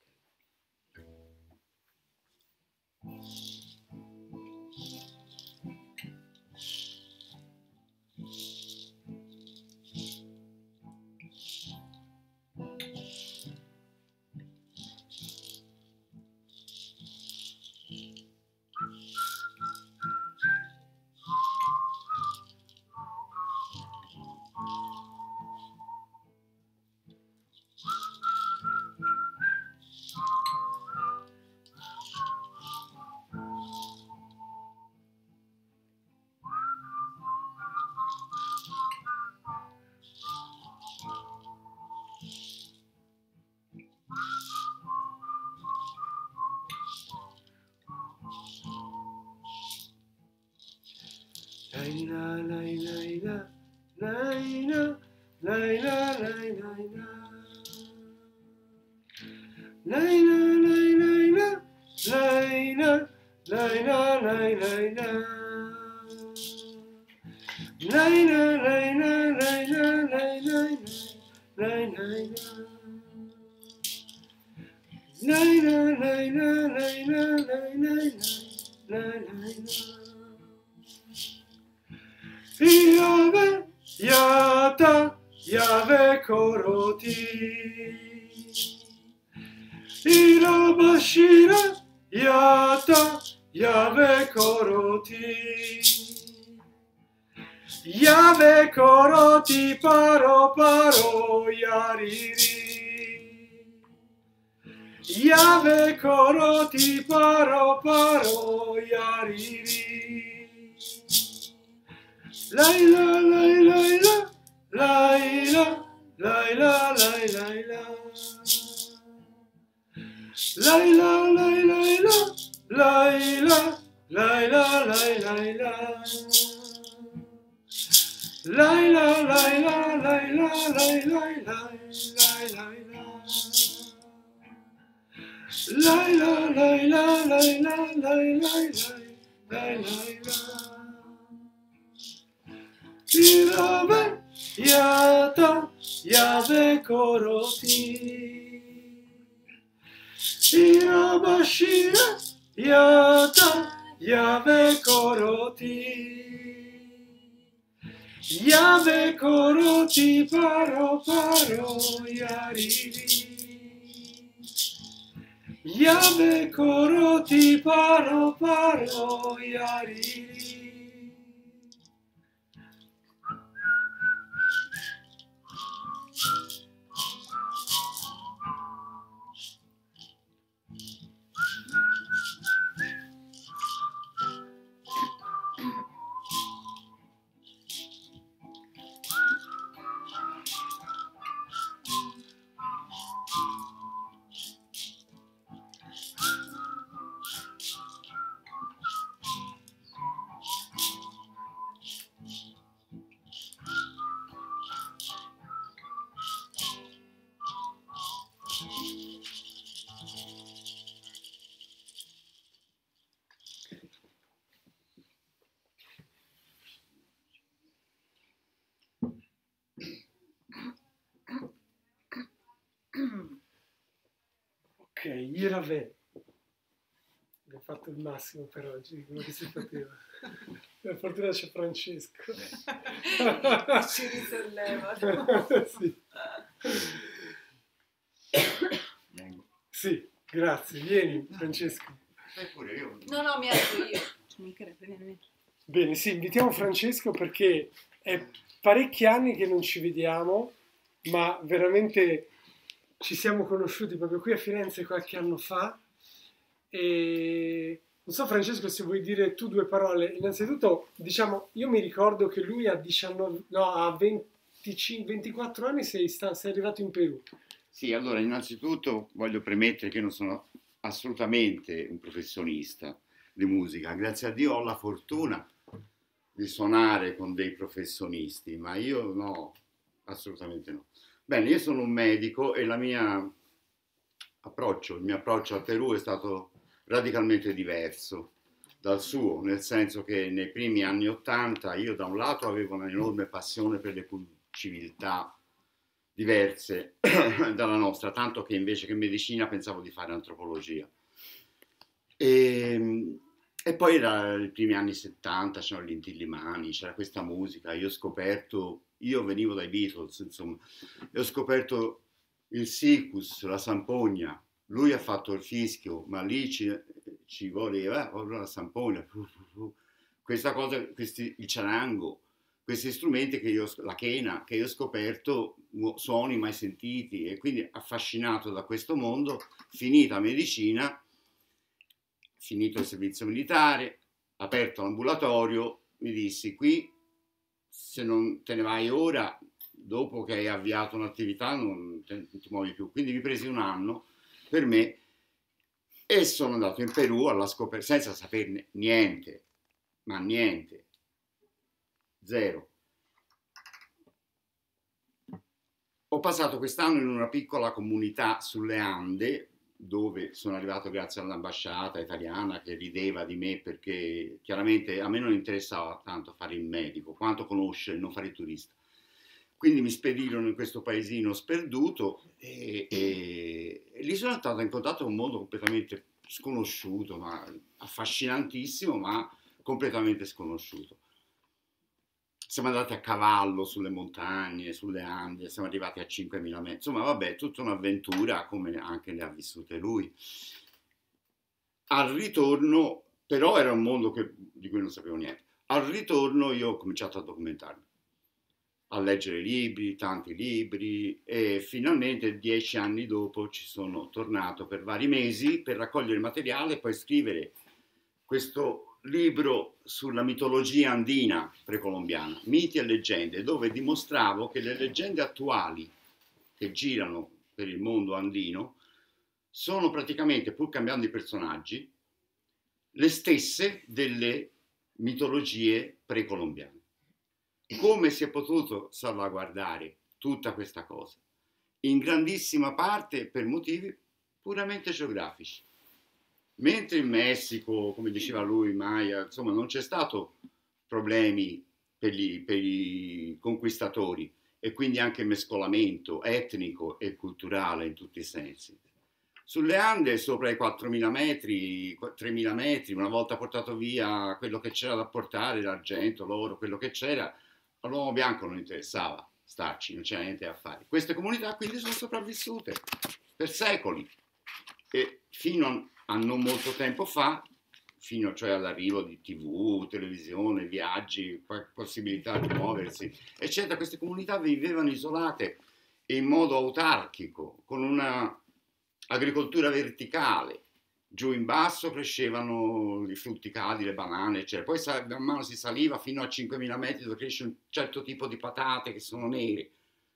Laina, laina, laina, laina, laina, laina, laina, laina, laina, laina, laina, laina, laina. Laina, laina, laina, laina, laina, laina. Laina, laina, laina, laina, laina, laina. Yave, yata, yave koroti. Irabashira, yata, yave koroti. Yave koroti paro paro yariri. Yave koroti paro paro yariri. Laila laila laila laila laila laila. Laila laila laila laila laila laila. Laila, laila, laila, laila, laila, laila. Laila, laila, laila, laila, laila. Irave, yata, yave koroti. Irabashira, yata, yave koroti. Yave koroti paro paro yariri. Yave koroti paro paro yariri. Ok, Irave. Abbiamo fatto il massimo per oggi, quello che si poteva. Per fortuna c'è Francesco. Ci risolleva. Sì. Sì, grazie. Vieni, Francesco. No, no, mi alzo io. Mica ne frega niente. Bene, sì, invitiamo Francesco perché è parecchi anni che non ci vediamo, ma veramente ci siamo conosciuti proprio qui a Firenze qualche anno fa. E non so, Francesco, se vuoi dire tu due parole. Innanzitutto, diciamo, io mi ricordo che lui a diciannove, no, a venticinque, ventiquattro anni sei, sta, sei arrivato in Perù. Sì, allora, innanzitutto voglio premettere che non sono assolutamente un professionista di musica. Grazie a Dio ho la fortuna di suonare con dei professionisti, ma io no, assolutamente no. Bene, io sono un medico e la mia approccio, il mio approccio al Perù è stato radicalmente diverso dal suo, nel senso che nei primi anni Ottanta io da un lato avevo un'enorme passione per le civiltà diverse dalla nostra, tanto che invece che medicina pensavo di fare antropologia. E, e poi era i primi anni settanta, c'erano gli Inti-Illimani, c'era questa musica, io ho scoperto, io venivo dai Beatles, insomma, e ho scoperto il Sikus, la Sampogna, lui ha fatto il fischio, ma lì ci, ci voleva eh, la Sampogna, questa cosa, questi, il charango, questi strumenti che io, la quena, che io ho scoperto, suoni mai sentiti, e quindi affascinato da questo mondo, finita medicina, finito il servizio militare, aperto l'ambulatorio, mi dissi, qui se non te ne vai ora, dopo che hai avviato un'attività non, te, non ti muovi più. Quindi mi presi un anno per me e sono andato in Perù alla scoperta, senza saperne niente, ma niente, zero. Ho passato quest'anno in una piccola comunità sulle Ande, dove sono arrivato grazie all'ambasciata italiana che rideva di me perché chiaramente a me non interessava tanto fare il medico quanto conoscere, non fare il turista. Quindi mi spedirono in questo paesino sperduto e, e, e lì sono entrato in contatto con un mondo completamente sconosciuto, ma affascinantissimo, ma completamente sconosciuto. Siamo andati a cavallo sulle montagne, sulle Ande, siamo arrivati a cinquemila metri, insomma vabbè, tutta un'avventura come anche le ha vissute lui. Al ritorno, però era un mondo che, di cui non sapevo niente, al ritorno io ho cominciato a documentarmi, a leggere libri, tanti libri e finalmente dieci anni dopo ci sono tornato per vari mesi per raccogliere materiale e poi scrivere questo libro sulla mitologia andina precolombiana, miti e leggende, dove dimostravo che le leggende attuali che girano per il mondo andino sono praticamente, pur cambiando i personaggi, le stesse delle mitologie precolombiane. Come si è potuto salvaguardare tutta questa cosa? In grandissima parte per motivi puramente geografici. Mentre in Messico, come diceva lui, Maya, insomma, non c'è stato problemi per, gli, per i conquistatori e quindi anche mescolamento etnico e culturale in tutti i sensi. Sulle Ande, sopra i quattromila metri, tremila metri, una volta portato via quello che c'era da portare, l'argento, l'oro, quello che c'era, all'uomo bianco non interessava starci, non c'era niente da fare. Queste comunità quindi sono sopravvissute per secoli e fino a non molto tempo fa, fino cioè all'arrivo di tivù, televisione, viaggi, possibilità di muoversi, eccetera, queste comunità vivevano isolate e in modo autarchico, con una agricoltura verticale. Giù in basso crescevano i frutti caldi, le banane, eccetera. Poi man mano si saliva fino a cinquemila metri dove cresce un certo tipo di patate che sono nere.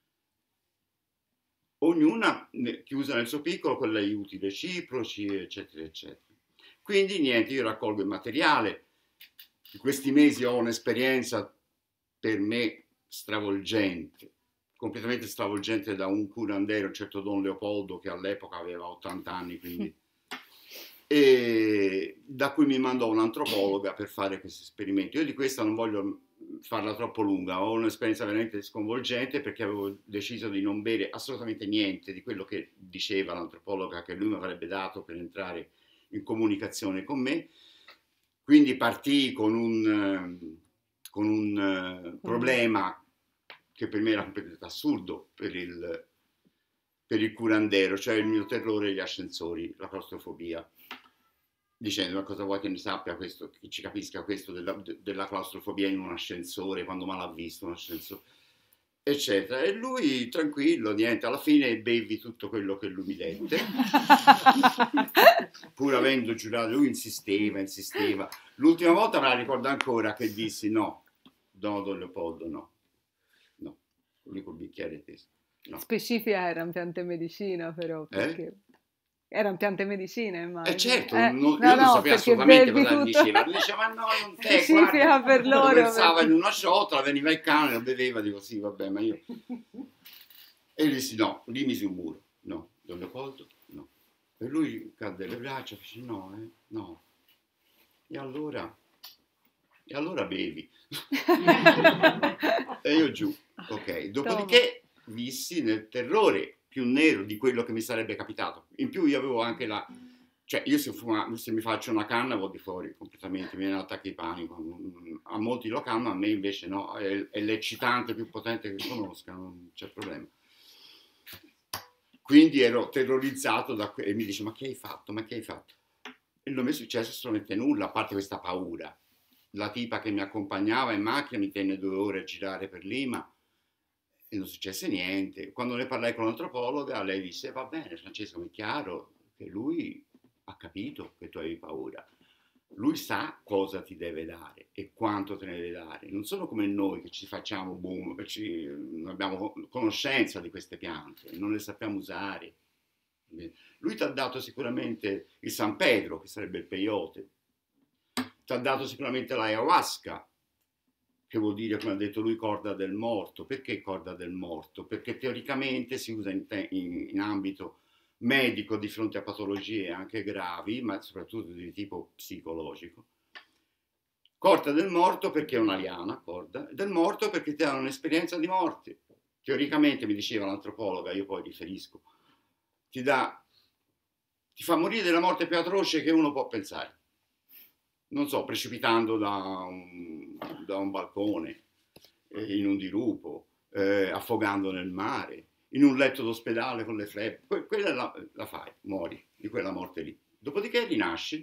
Ognuna chiusa nel suo piccolo con gli aiuti reciproci, eccetera, eccetera. Quindi niente, io raccolgo il materiale. In questi mesi ho un'esperienza per me stravolgente, completamente stravolgente da un curandero, un certo Don Leopoldo, che all'epoca aveva ottanta anni, quindi... e da cui mi mandò un'antropologa per fare questo esperimento. Io di questa non voglio farla troppo lunga, ho un'esperienza veramente sconvolgente perché avevo deciso di non bere assolutamente niente di quello che diceva l'antropologa che lui mi avrebbe dato per entrare in comunicazione con me, quindi partii con un, con un problema che per me era completamente assurdo per il, per il curandero, cioè il mio terrore agli ascensori, la claustrofobia, dicendo: ma cosa vuoi che ne sappia questo, che ci capisca questo della, de, della claustrofobia in un ascensore, quando mai l'ha visto un ascensore, eccetera. E lui tranquillo, niente, alla fine bevi tutto quello che lui mi dette, pur avendo giurato. Lui insisteva, insisteva. L'ultima volta me la ricordo ancora che dissi: no, no, Don Leopoldo, no, no, lui col bicchiere teso. No. Specifica erano piante medicina, però, perché... Eh? Erano piante medicine, immagino. Eh certo, eh, non, no, io non no, sapevo assolutamente cosa tutto... diceva. Mi diceva: ma no, non te, Specifica guarda. per loro. Lo versava perché... in una ciotola, veniva il cane, lo beveva, dico sì, vabbè, ma io... E gli dissi: no, lì misi un muro. No, Don Leopoldo, no. E lui cadde le braccia, fece: no, eh, no. E allora... E allora bevi. E io giù. Ok, dopodiché vissi nel terrore più nero di quello che mi sarebbe capitato. In più io avevo anche la... Cioè io se, fuma, se mi faccio una canna vado di fuori completamente, mi viene l'attacco di panico. A molti lo calma, a me invece no, è, è l'eccitante più potente che conosca, non c'è problema. Quindi ero terrorizzato da que- e mi dice: ma che hai fatto? Ma che hai fatto? E non mi è successo assolutamente nulla, a parte questa paura. La tipa che mi accompagnava in macchina mi tenne due ore a girare per Lima e non successe niente. Quando ne parlai con l'antropologa, lei disse: va bene Francesco, mi è chiaro che lui ha capito che tu avevi paura. Lui sa cosa ti deve dare e quanto te ne deve dare. Non sono come noi che ci facciamo boom, ci, non abbiamo conoscenza di queste piante, non le sappiamo usare. Lui ti ha dato sicuramente il San Pedro, che sarebbe il peyote, ti ha dato sicuramente l'ayahuasca, che vuol dire, come ha detto lui, corda del morto. Perché corda del morto? Perché teoricamente si usa in, te- in, in ambito medico di fronte a patologie anche gravi, ma soprattutto di tipo psicologico. Corda del morto perché è una liana, corda, del morto perché ti dà un'esperienza di morte. Teoricamente, mi diceva l'antropologa, io poi riferisco, ti dà, ti fa morire della morte più atroce che uno può pensare. Non so, precipitando da un, da un balcone, eh, in un dirupo, eh, affogando nel mare, in un letto d'ospedale con le febbre, que- quella la, la fai, muori di quella morte lì. Dopodiché rinasci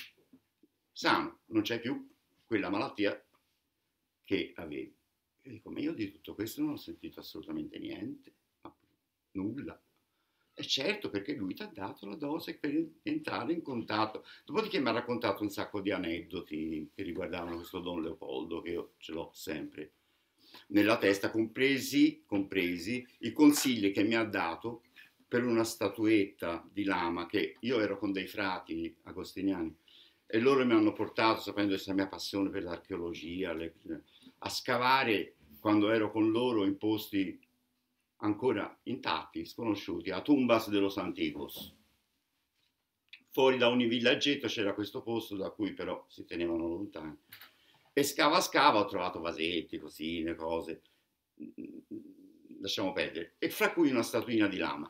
sano, non c'è più quella malattia che avevi. E dico, ma io di tutto questo non ho sentito assolutamente niente, nulla. E certo, perché lui ti ha dato la dose per entrare in contatto. Dopodiché mi ha raccontato un sacco di aneddoti che riguardavano questo Don Leopoldo, che io ce l'ho sempre nella testa, compresi, compresi i consigli che mi ha dato per una statuetta di lama, che io ero con dei frati agostiniani e loro mi hanno portato, sapendo questa mia passione per l'archeologia, le, a scavare quando ero con loro in posti ancora intatti, sconosciuti, a Tumbas de los Antiguos. Fuori da ogni villaggetto c'era questo posto da cui però si tenevano lontani. E scava scava ho trovato vasetti, cosine, cose, lasciamo perdere, e fra cui una statuina di lama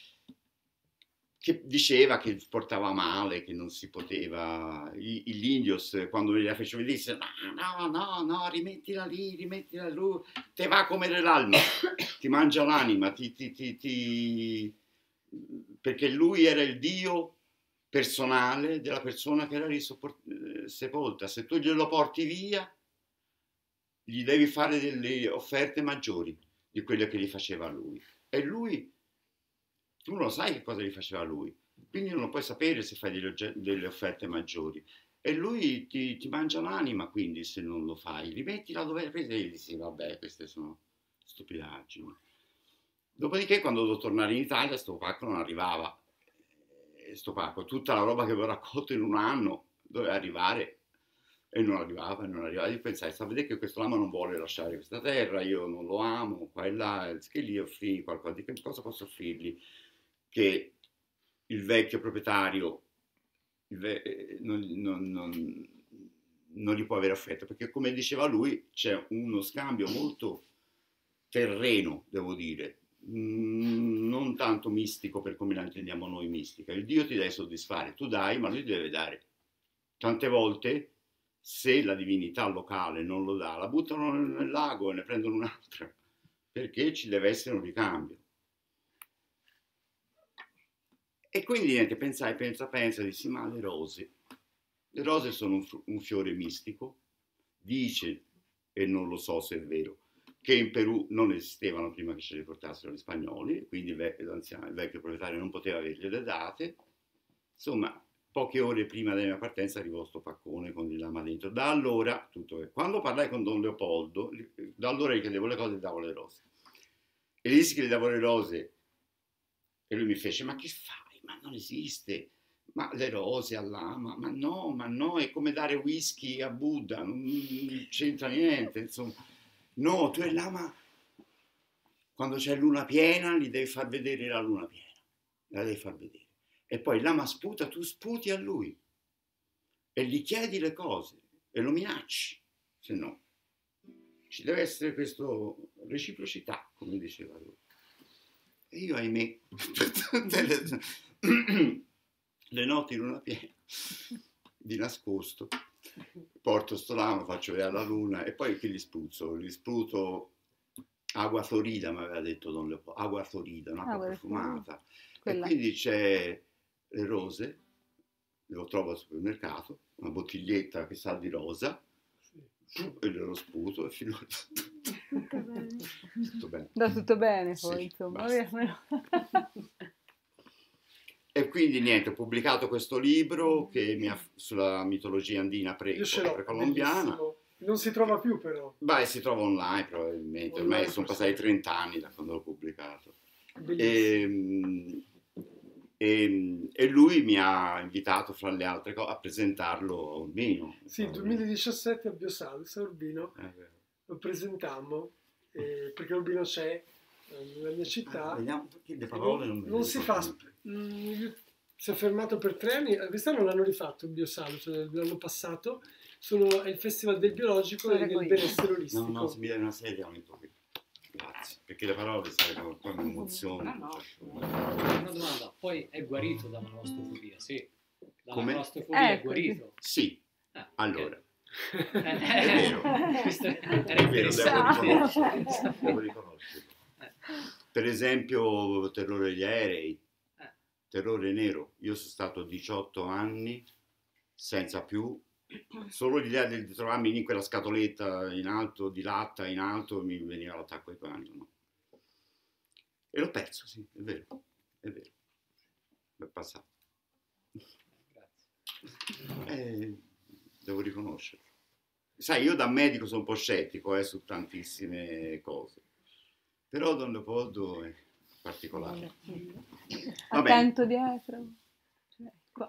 che diceva che portava male, che non si poteva, I, gli indios quando me la fece vedere dissero no, no, no, no, rimettila lì, rimettila lì, te va a comere l'alma, ti mangia l'anima, ti, ti, ti, ti... perché lui era il dio personale della persona che era lì sepolta. Se tu glielo porti via, gli devi fare delle offerte maggiori di quelle che gli faceva lui. E lui, tu non lo sai che cosa gli faceva lui, quindi non lo puoi sapere se fai delle, delle offerte maggiori. E lui ti, ti mangia l'anima, quindi se non lo fai, rimettila dove hai preso e dici, vabbè, queste sono stupidaggini. Dopodiché, quando dovevo tornare in Italia, sto pacco non arrivava. Sto pacco, tutta la roba che avevo raccolto in un anno doveva arrivare e non arrivava e non arrivava. Io pensai, sta a vedere che questo lama non vuole lasciare questa terra, io non lo amo, qua e là, che gli offrì qualcosa, di che cosa posso offrirgli? Che il vecchio proprietario il ve- non, non, non, non gli può avere affetto, perché come diceva lui c'è uno scambio molto terreno, devo dire, non tanto mistico per come la intendiamo noi mistica. Il Dio ti deve soddisfare, tu dai, ma lui ti deve dare. Tante volte, se la divinità locale non lo dà, la buttano nel lago e ne prendono un'altra, perché ci deve essere un ricambio. E quindi niente, pensai, pensa, pensa, dissi, ma le rose, le rose sono un, un fiore mistico, dice, e non lo so se è vero, che in Perù non esistevano prima che ce le portassero gli spagnoli, quindi il, vec- il vecchio proprietario non poteva avergliele date. Insomma, poche ore prima della mia partenza arrivò sto paccone con il lama dentro. Da allora, tutto è. Quando parlai con Don Leopoldo, da allora gli chiedevo le cose e davo le rose. E gli dissi che gli davo le rose e lui mi fece, ma che fai? Ma non esiste. Ma le rose al lama? Ma no, ma no, è come dare whisky a Buddha, non c'entra niente, insomma. No, tu e il lama, quando c'è luna piena, gli devi far vedere la luna piena, la devi far vedere. E poi il lama sputa, tu sputi a lui e gli chiedi le cose e lo minacci, se no. Ci deve essere questa reciprocità, come diceva lui. E io, ahimè, le notti luna piena, di nascosto, porto sto lama, faccio vedere la luna e poi che gli spruzzo? Gli spruto agua florida, mi aveva detto Don Leopoldo, agua florida, un'acqua ah, profumata. E quindi c'è le rose, lo trovo al supermercato, una bottiglietta che sa di rosa, sì. E lo sputo e fino a... Tutto bene. Tutto bene. Da tutto bene poi, sì, insomma. E quindi niente, ho pubblicato questo libro che mi ha, sulla mitologia andina pre, precolombiana. Non si trova più però. Beh, si trova online probabilmente, online ormai sono passati trenta anni da quando l'ho pubblicato. E, e, e lui mi ha invitato, fra le altre cose, a presentarlo a Urbino. Sì, nel duemiladiciassette a Biosalsa, Urbino, eh, lo presentammo, eh, perché Urbino c'è nella mia città. Ah, vediamo, perché le parole non, non, non si fa, Mm, si è fermato per tre anni, quest'anno l'hanno rifatto il Biosalo, cioè l'anno passato, sono, è il Festival del Biologico e del Benessere Olistico. No, no, se mi dai una sedia un po'. Grazie, perché le parole sarebbero poi un'emozione. No, no. Una domanda, poi è guarito dalla claustrofobia, sì. Dalla Come? claustrofobia Ecco. è guarito. Sì, Ah, allora, ok. è vero, Questo era è vero, devo interessante. riconoscerlo, devo riconoscerlo. Eh. Per esempio, terrore agli aerei, Eh. terrore nero. Io sono stato diciotto anni senza più, solo l'idea di trovarmi lì in quella scatoletta in alto, di latta in alto, mi veniva l'attacco ai panico, no? E l'ho perso, sì, è vero, è vero, è passato. Grazie. Eh, devo riconoscerlo. Sai, io da medico sono un po' scettico eh, su tantissime cose, però Don Leopoldo è particolare. Va bene. Attento dietro. Cioè, qua.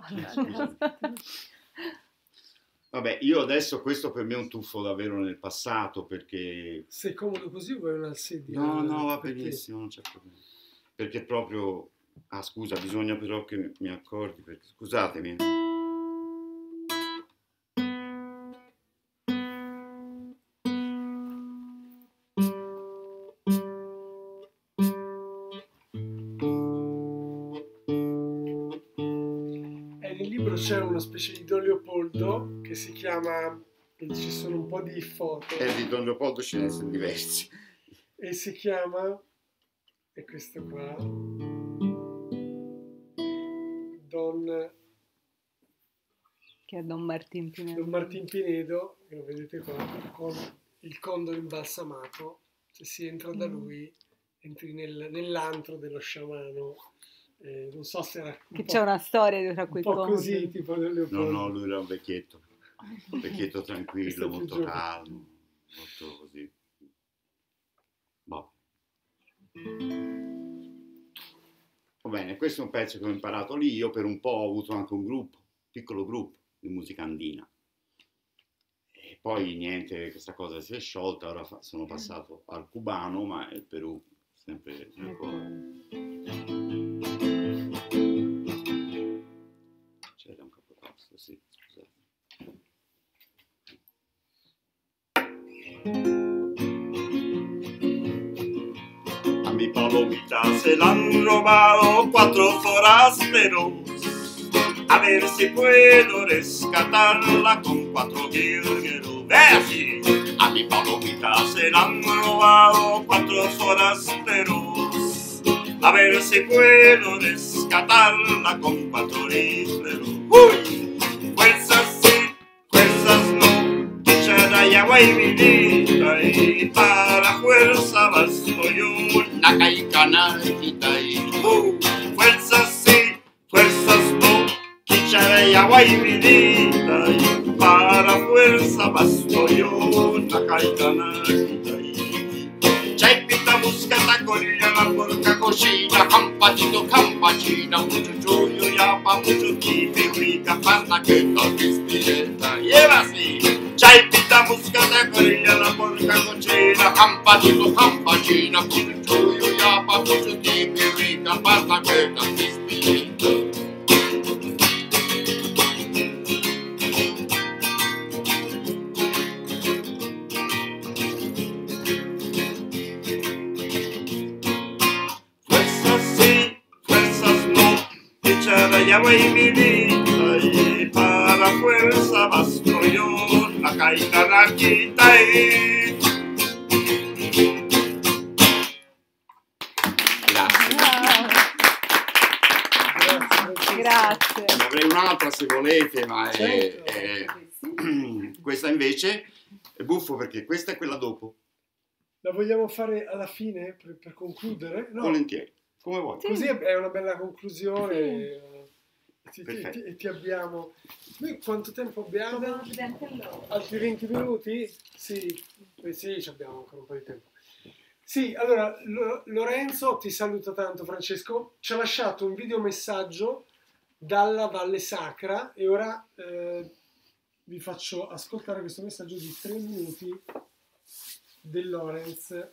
Vabbè, io adesso questo per me è un tuffo davvero nel passato perché... Sei comodo così o vuoi una sedia? No, no, va Perché- benissimo, non c'è problema. Perché proprio... Ah, scusa, bisogna però che mi accordi, perché... Scusatemi. E nel libro c'è una specie di Don Leopoldo che si chiama, e ci sono un po' di foto, E di Don Leopoldo ce ne sono diversi. e si chiama, è questo qua, Don, Che è Don Martin Pinedo. Don Martin Pinedo, che lo vedete qua, con il condor imbalsamato. Se si entra da lui, entri nel- nell'antro dello sciamano. Eh, non so se era un Che po', c'è una storia dietro a un quei po' condi. così, tipo Don No, Leopoldo. no, lui era un vecchietto. Un vecchietto Questo tranquillo, è più molto giovane. calmo, molto così. Boh. Va bene, questo è un pezzo che ho imparato lì. Io per un po' ho avuto anche un gruppo, un piccolo gruppo di musica andina. E poi niente, questa cosa si è sciolta, ora fa- sono passato al cubano, ma il Perù sempre un po'. C'era un capotasto, sì, scusate. A mi palomita se l'han robado cuatro forasteros. A ver si puedo rescatarla con cuatro guerreros. ¡Ve así! A mi palomita se la han robado cuatro forasteros. A ver si puedo rescatarla con cuatro guerreros. ¡Uy! Fuerzas sí, fuerzas no. Echada y agua y vidita. Y para fuerza basto yo. Naca y canajita. Y ¡uh! Fuerzas sí, fuerzas no. Chichara y agua y vidita, y para fuerza basto yo, nacaitana, chaipita, buscata, corilla, la porca, cochina, campachito, campachina, mucho chullo, yapa, mucho kipi, rica, pasta, que tal pispireta, lleva así. Chaipita, buscata, corilla, la porca, cochina, campachito, campachina, mucho chullo, yapa, mucho kipi, rica, pasta, que tal pispireta. Llama y mi vida y para fuerza basto yo la caída raquita y... Grazie. Grazie, Grazie. Ne avrei un'altra se volete, ma è, Certo. è... questa invece è buffo perché questa è quella dopo. La vogliamo fare alla fine per, per concludere? No, Volentieri, come vuoi. Sì. così è una bella conclusione. eh, Ti, ti- Perfetto. ti- ti abbiamo. Noi quanto tempo abbiamo? Abbiamo Altri venti minuti? Sì, eh sì, ci abbiamo ancora un po' di tempo. Sì, allora Lo- Lorenzo ti saluta tanto, Francesco. Ci ha lasciato un videomessaggio dalla Valle Sacra e ora eh, vi faccio ascoltare questo messaggio di tre minuti del Lorenz.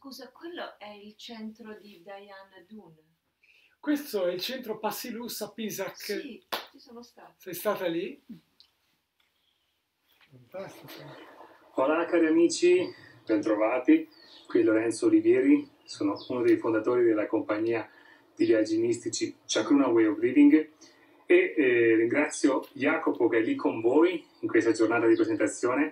scusa, quello è il centro di Diana Dune. Questo è il centro Passilus a Pisac. Sì, ci sono stata. Sei stata lì? Fantastico. Hola cari amici, bentrovati. Qui Lorenzo Olivieri, sono uno dei fondatori della compagnia di viaggi mistici Chacruna Way of Living e eh, ringrazio Jacopo che è lì con voi in questa giornata di presentazione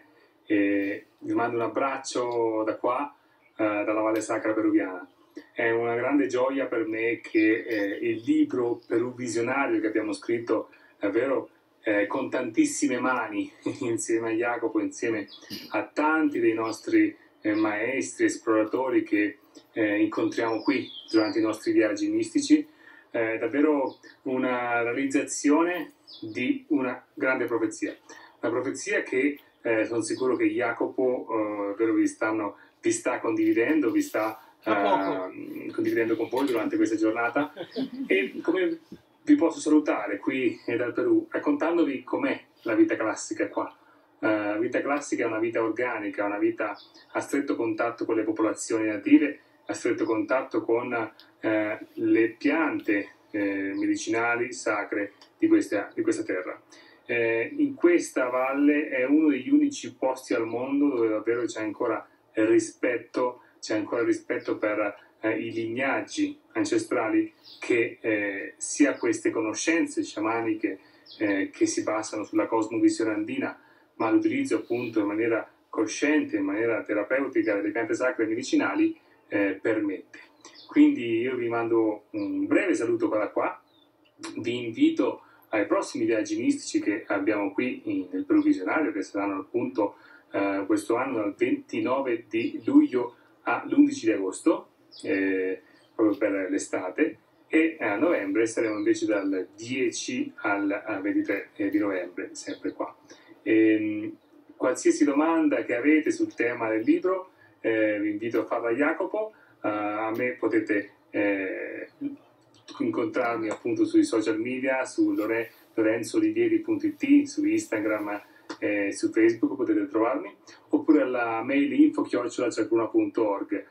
e vi mando un abbraccio da qua, eh, dalla Valle Sacra peruviana. È una grande gioia per me che eh, il libro Perù Visionario che abbiamo scritto davvero eh, con tantissime mani insieme a Jacopo, insieme a tanti dei nostri eh, maestri, esploratori che eh, incontriamo qui durante i nostri viaggi mistici, è davvero una realizzazione di una grande profezia. Una profezia che eh, sono sicuro che Jacopo eh, vi, stanno, vi sta condividendo, vi sta eh, condividendo con voi durante questa giornata. E come vi posso salutare qui dal Perù raccontandovi com'è la vita classica qua. Uh, la vita classica è una vita organica, una vita a stretto contatto con le popolazioni native, a stretto contatto con eh, le piante eh, medicinali sacre di questa, di questa terra. Eh, in questa valle è uno degli unici posti al mondo dove davvero c'è ancora rispetto, c'è ancora rispetto per eh, i lignaggi ancestrali che eh, sia queste conoscenze sciamaniche eh, che si basano sulla cosmovisione andina, ma l'utilizzo appunto in maniera cosciente, in maniera terapeutica delle piante sacre medicinali eh, permette. Quindi io vi mando un breve saluto qua da qua, vi invito ai prossimi viaggi mistici che abbiamo qui in, nel Perù Visionario, che saranno appunto eh, questo anno dal ventinove di luglio all'undici di agosto, eh, proprio per l'estate, e a novembre saremo invece dal dieci al ventitré di novembre, sempre qua. E, qualsiasi domanda che avete sul tema del libro eh, vi invito a farla a Jacopo, uh, a me potete eh, incontrarmi appunto sui social media, su lore, lorenzolivieri punto it, su Instagram e eh, su Facebook potete trovarmi, oppure alla mail info chiocciola chacruna punto org.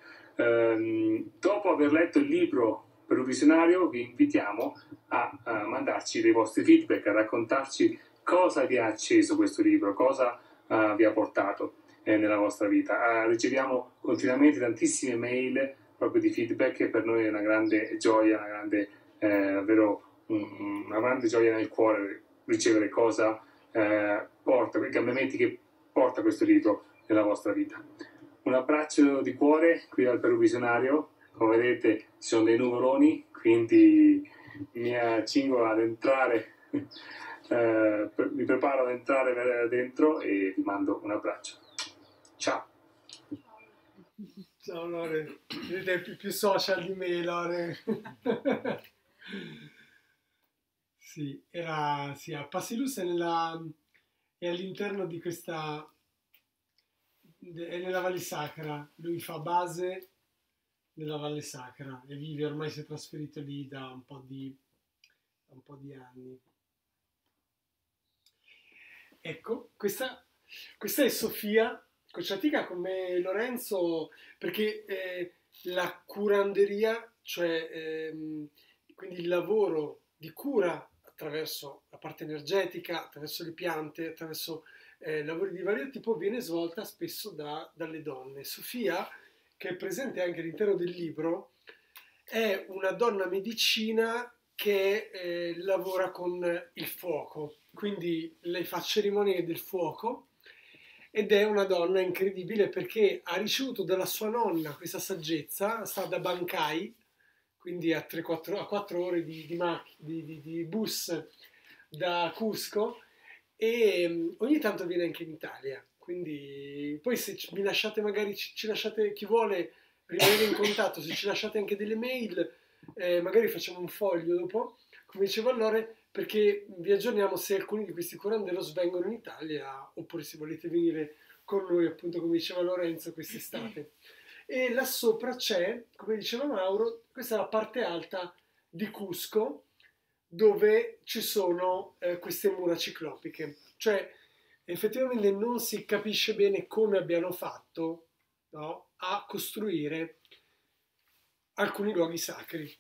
Um, dopo aver letto il libro Perù Visionario vi invitiamo a, a mandarci dei vostri feedback, a raccontarci cosa vi ha acceso questo libro, cosa uh, vi ha portato eh, nella vostra vita. Uh, riceviamo continuamente tantissime mail proprio di feedback e per noi è una grande gioia, una grande, eh, davvero um, una grande gioia nel cuore ricevere cosa eh, porta, i cambiamenti che porta questo libro nella vostra vita. Un abbraccio di cuore qui dal Perù Visionario. Come vedete ci sono dei nuvoloni, quindi mi accingo ad entrare. Uh, mi preparo ad entrare dentro e vi mando un abbraccio. Ciao. Ciao Lore, vedete più, più social di me, Lore. Sì, era sì, a Passilus è, nella, è all'interno di questa, è nella Valle Sacra, lui fa base nella Valle Sacra e vive, ormai si è trasferito lì da un po' di, da un po' di anni. Ecco, questa, questa è Sofia Cocciatica con me Lorenzo, perché eh, la curanderia, cioè ehm, quindi il lavoro di cura attraverso la parte energetica, attraverso le piante, attraverso eh, lavori di vario tipo, viene svolta spesso da, dalle donne. Sofia, che è presente anche all'interno del libro, è una donna medicina che eh, lavora con il fuoco, quindi lei fa cerimonie del fuoco ed è una donna incredibile perché ha ricevuto dalla sua nonna questa saggezza, sta da Bancay, quindi a tre quattro ore di, di, di, di, di bus da Cusco, e um, ogni tanto viene anche in Italia, quindi poi se mi lasciate magari, ci, ci lasciate, chi vuole rimanere in contatto, se ci lasciate anche delle mail, eh, magari facciamo un foglio dopo, come diceva allora, perché vi aggiorniamo se alcuni di questi curanderos vengono in Italia oppure se volete venire con noi, appunto come diceva Lorenzo, quest'estate. E là sopra c'è, come diceva Mauro, questa è la parte alta di Cusco, dove ci sono eh, queste mura ciclopiche. Cioè, effettivamente non si capisce bene come abbiano fatto, no, a costruire alcuni luoghi sacri.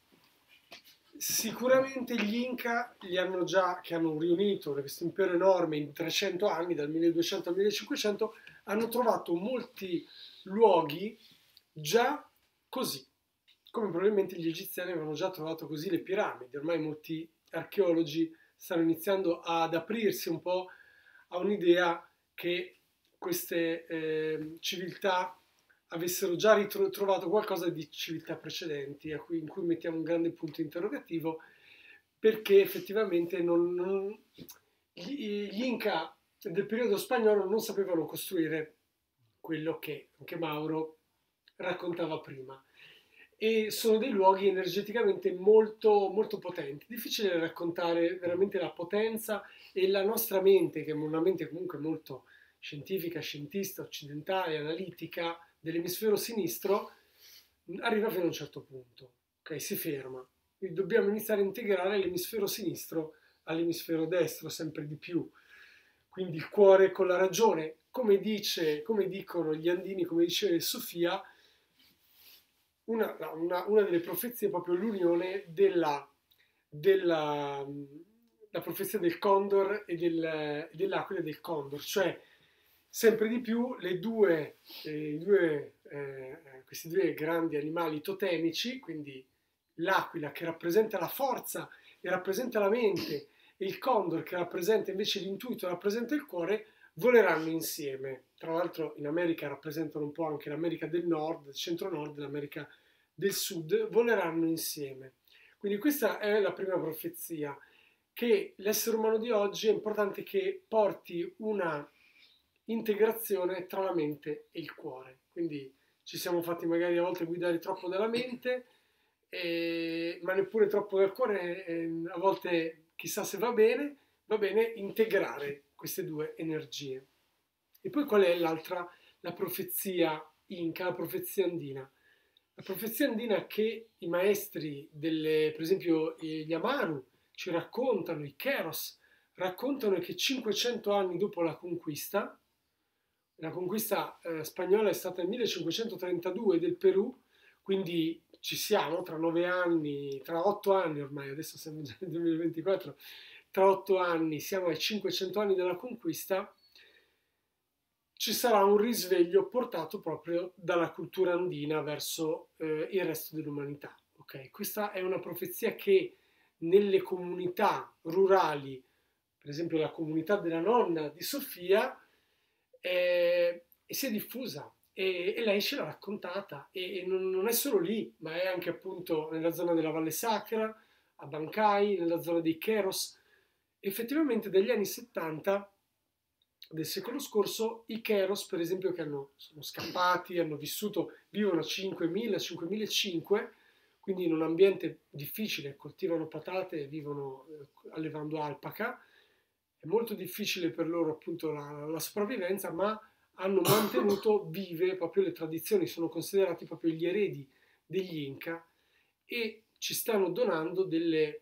Sicuramente gli Inca li hanno già, che hanno riunito questo impero enorme in trecento anni, dal milleduecento al millecinquecento, hanno trovato molti luoghi già così, come probabilmente gli egiziani avevano già trovato così le piramidi. Ormai molti archeologi stanno iniziando ad aprirsi un po' a un'idea che queste eh, civiltà avessero già ritrovato qualcosa di civiltà precedenti, a cui, in cui mettiamo un grande punto interrogativo, perché effettivamente non, non, gli, gli Inca del periodo spagnolo non sapevano costruire quello che anche Mauro raccontava prima. E sono dei luoghi energeticamente molto, molto potenti. Difficile raccontare veramente la potenza, e la nostra mente, che è una mente comunque molto scientifica, scientista, occidentale, analitica, dell'emisfero sinistro, arriva fino a un certo punto, ok? Si ferma. Quindi dobbiamo iniziare a integrare l'emisfero sinistro all'emisfero destro sempre di più. Quindi il cuore con la ragione, come dice, come dicono gli andini, come dice Sofia, una, una, una delle profezie è proprio l'unione della, della la profezia del condor e del, dell'aquila e del condor, cioè sempre di più le due, eh, due, eh, questi due grandi animali totemici, quindi l'aquila che rappresenta la forza e rappresenta la mente, e il condor che rappresenta invece l'intuito e rappresenta il cuore, voleranno insieme. Tra l'altro in America rappresentano un po' anche l'America del Nord, del centro-nord, l'America del Sud, voleranno insieme. Quindi questa è la prima profezia, che l'essere umano di oggi è importante che porti una integrazione tra la mente e il cuore. Quindi ci siamo fatti magari a volte guidare troppo dalla mente, eh, ma neppure troppo dal cuore, eh, a volte chissà se va bene, va bene integrare queste due energie. E poi qual è l'altra? La profezia inca, la profezia andina. La profezia andina che i maestri, delle, per esempio gli Amaru, ci raccontano, i Keros, raccontano che cinquecento anni dopo la conquista, la conquista eh, spagnola è stata nel millecinquecentotrentadue del Perù, quindi ci siamo, tra nove anni, tra otto anni ormai, adesso siamo già nel duemilaventiquattro, tra otto anni siamo ai cinquecento anni della conquista, ci sarà un risveglio portato proprio dalla cultura andina verso eh, il resto dell'umanità. Okay? Questa è una profezia che nelle comunità rurali, per esempio la comunità della nonna di Sofia, eh, si è diffusa, e, e lei ce l'ha raccontata, e, e non, non è solo lì, ma è anche appunto nella zona della Valle Sacra, a Bancai, nella zona dei Keros. Effettivamente dagli anni settanta del secolo scorso i Keros, per esempio, che hanno, sono scappati, hanno vissuto, vivono a cinquemila, cinquemilacinquecento, quindi in un ambiente difficile, coltivano patate e vivono eh, allevando alpaca. È molto difficile per loro appunto la, la sopravvivenza, ma hanno mantenuto vive proprio le tradizioni, sono considerati proprio gli eredi degli Inca, e ci stanno donando delle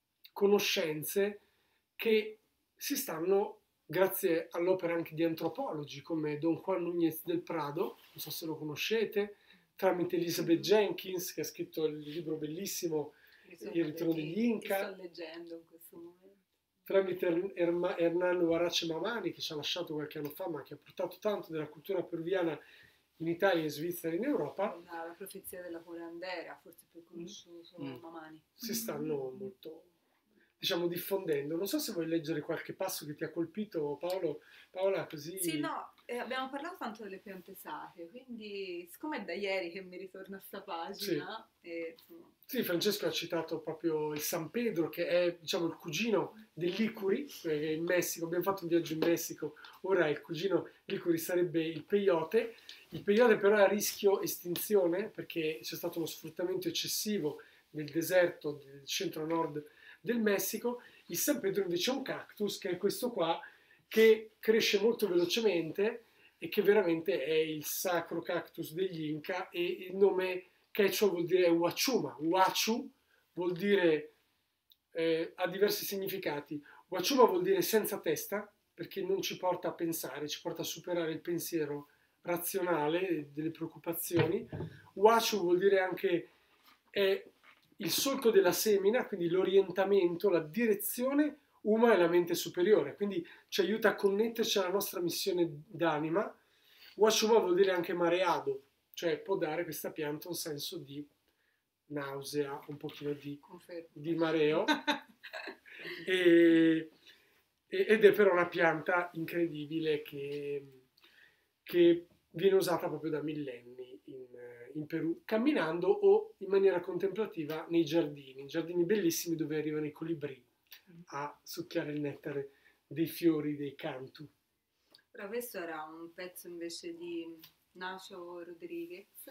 conoscenze che si stanno, grazie all'opera anche di antropologi come Don Juan Núñez del Prado, non so se lo conoscete, tramite Elizabeth Jenkins, che ha scritto il libro bellissimo Il ritorno degli Inca, sto leggendo in questo momento, tramite Hernán Huarache Mamani, che ci ha lasciato qualche anno fa, ma che ha portato tanto della cultura peruviana in Italia, in Svizzera e in Europa. la, la profezia della curandera, forse più conosciuto solo Mm. Mamani. Si stanno molto, diciamo, diffondendo. Non so se vuoi leggere qualche passo che ti ha colpito, Paolo. Paola, così... Sì, no, eh, abbiamo parlato tanto delle piante sacre, quindi siccome è da ieri che mi ritorna sta pagina, sì. E, insomma... Sì, Francesco ha citato proprio il San Pedro, che è, diciamo, il cugino dell'Icuri, eh, in Messico. Abbiamo fatto un viaggio in Messico, ora il cugino dell'Icuri sarebbe il peyote. Il peyote però è a rischio estinzione, perché c'è stato uno sfruttamento eccessivo nel deserto del centro-nord del Messico. Il San Pedro invece è un cactus, che è questo qua, che cresce molto velocemente e che veramente è il sacro cactus degli Inca, e il nome quechua vuol dire Huachuma. Huachu vuol dire, eh, ha diversi significati. Huachuma vuol dire senza testa, perché non ci porta a pensare, ci porta a superare il pensiero razionale delle preoccupazioni. Huachu vuol dire anche è il solco della semina, quindi l'orientamento, la direzione uma è la mente superiore, quindi ci aiuta a connetterci alla nostra missione d'anima. Washuma vuol dire anche mareado, cioè può dare questa pianta un senso di nausea, un pochino di, di mareo, e, ed è però una pianta incredibile che, che viene usata proprio da millenni in, in Perù, camminando o in maniera contemplativa nei giardini, giardini bellissimi dove arrivano i colibrì a succhiare il nettare dei fiori, dei cantu. Però questo era un pezzo invece di Nacho Rodriguez,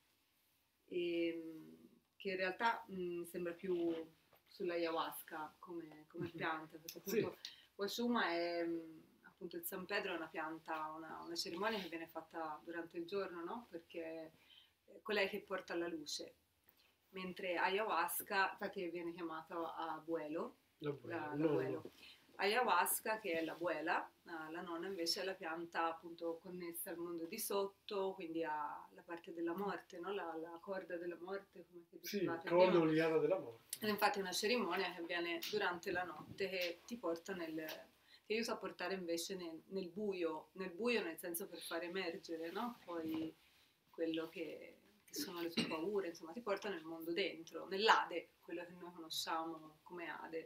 e, che in realtà mh, sembra più sull'ayahuasca come, come pianta, perché appunto sì. Washuma è mh, appunto il San Pedro, è una pianta, una, una cerimonia che viene fatta durante il giorno, no? Perché è colei che porta alla luce, mentre ayahuasca, infatti viene chiamata abuelo, l'abuelo, l'abuelo. Ayahuasca, che è l'abuela, la nonna invece è la pianta appunto connessa al mondo di sotto, quindi alla parte della morte, no? la, la corda della morte, come che dicevate. Sì, corda o liana della morte. Ed infatti è una cerimonia che avviene durante la notte, che ti porta nel, ti aiuta a portare invece nel, nel buio, nel buio nel senso per far emergere, no? Poi quello che, che sono le tue paure, insomma ti porta nel mondo dentro, nell'Ade, quello che noi conosciamo come Ade.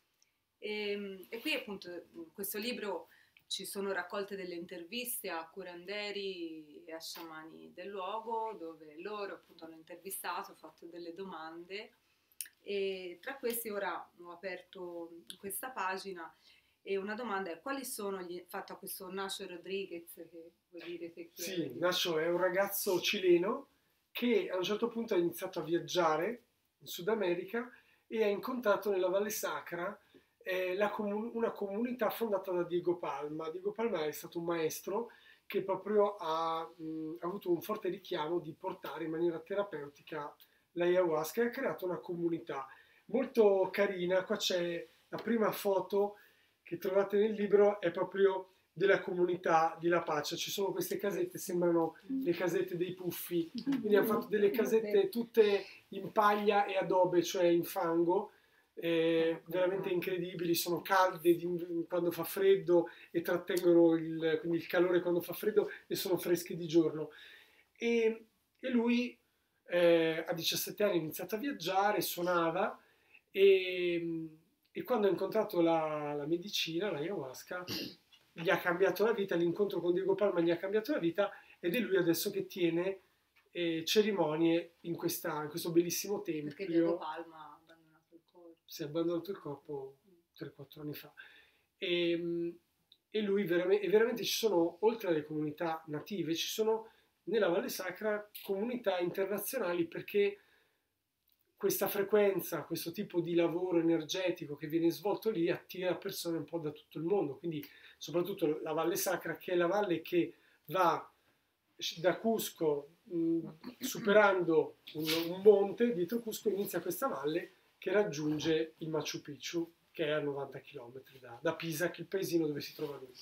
E, e qui appunto in questo libro ci sono raccolte delle interviste a curanderi e a sciamani del luogo, dove loro appunto hanno intervistato, fatto delle domande, e tra questi ora ho aperto questa pagina e una domanda è: quali sono gli, fatta a questo Nacho Rodriguez, che voi direte chi è? Sì, Nacho è un ragazzo cileno che a un certo punto ha iniziato a viaggiare in Sud America e ha incontrato nella Valle Sacra La comun- una comunità fondata da Diego Palma. Diego Palma è stato un maestro che proprio ha, mh, ha avuto un forte richiamo di portare in maniera terapeutica l'ayahuasca e ha creato una comunità molto carina. Qua c'è la prima foto che trovate nel libro, è proprio della comunità di La Pace. Ci sono queste casette, sembrano le casette dei puffi, quindi hanno fatto delle casette tutte in paglia e adobe, cioè in fango, Eh, veramente incredibili, sono calde di, quando fa freddo e trattengono il, quindi il calore quando fa freddo, e sono fresche di giorno. E, e lui eh, a diciassette anni ha iniziato a viaggiare, suonava e, e quando ha incontrato la, la medicina, l'ayahuasca, gli ha cambiato la vita. L'incontro con Diego Palma gli ha cambiato la vita ed è lui adesso che tiene eh, cerimonie in, questa, in questo bellissimo tempio. Perché Diego Palma si è abbandonato il corpo tre quattro anni fa, e, e lui veramente, e veramente ci sono, oltre alle comunità native, ci sono nella Valle Sacra comunità internazionali, perché questa frequenza, questo tipo di lavoro energetico che viene svolto lì attira persone un po' da tutto il mondo, quindi soprattutto la Valle Sacra, che è la valle che va da Cusco, mh, superando un, un monte, dietro Cusco inizia questa valle che raggiunge il Machu Picchu, che è a novanta chilometri da, da Pisa, che è il paesino dove si trova lui.